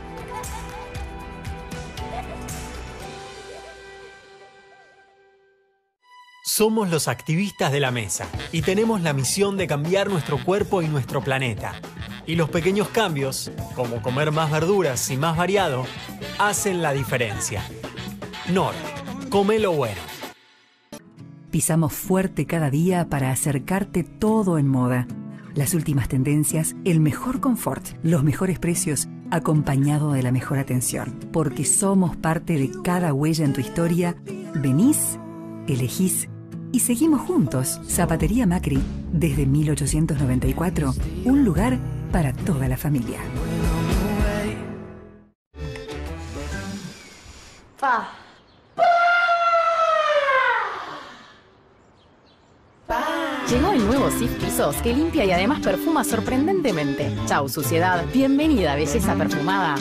Speaker 9: Somos los activistas de la mesa y tenemos la misión de cambiar nuestro cuerpo y nuestro planeta. Y los pequeños cambios, como comer más verduras y más variado, hacen la diferencia. Nor, come lo bueno.
Speaker 11: Pisamos fuerte cada día para acercarte todo en moda. Las últimas tendencias, el mejor confort, los mejores precios, acompañado de la mejor atención. Porque somos parte de cada huella en tu historia. Venís, elegís y seguimos juntos. Zapatería Macri, desde 1894, un lugar para toda la familia.
Speaker 13: Llegó el nuevo Cif Pisos que limpia y además perfuma sorprendentemente. Chau suciedad, bienvenida belleza perfumada.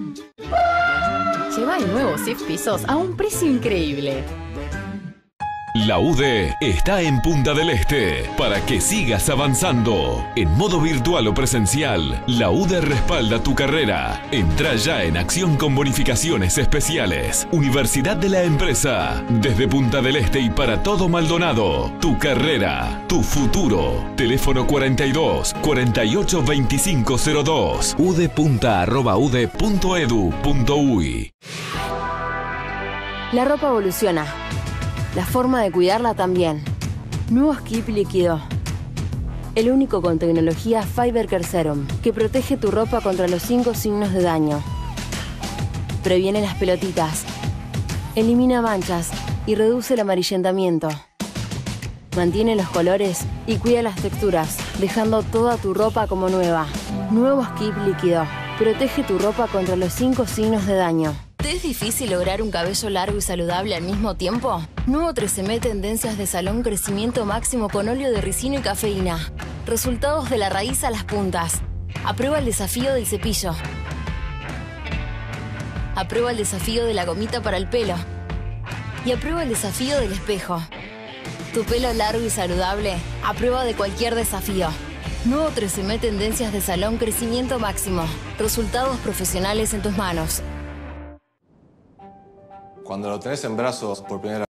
Speaker 13: Lleva el nuevo Cif Pisos a un precio increíble.
Speaker 28: La UDE está en Punta del Este para que sigas avanzando. En modo virtual o presencial, la UDE respalda tu carrera. Entra ya en acción con bonificaciones especiales. Universidad de la Empresa. Desde Punta del Este y para todo Maldonado. Tu carrera, tu futuro. Teléfono 42 48 25 02. udepunta@ude.edu.uy.
Speaker 14: La ropa evoluciona. La forma de cuidarla también. Nuevo Skip líquido. El único con tecnología Fiber Care Serum que protege tu ropa contra los 5 signos de daño. Previene las pelotitas. Elimina manchas y reduce el amarillentamiento. Mantiene los colores y cuida las texturas, dejando toda tu ropa como nueva. Nuevo Skip líquido. Protege tu ropa contra los 5 signos de daño. ¿Te es difícil lograr un cabello largo y saludable al mismo tiempo? Nuevo 13M Tendencias de Salón Crecimiento Máximo con óleo de ricino y cafeína. Resultados de la raíz a las puntas. Aprueba el desafío del cepillo. Aprueba el desafío de la gomita para el pelo. Y aprueba el desafío del espejo. Tu pelo largo y saludable a prueba de cualquier desafío. Nuevo 13M Tendencias de Salón Crecimiento Máximo. Resultados profesionales en tus manos.
Speaker 5: Cuando lo tenés en brazos por primera vez.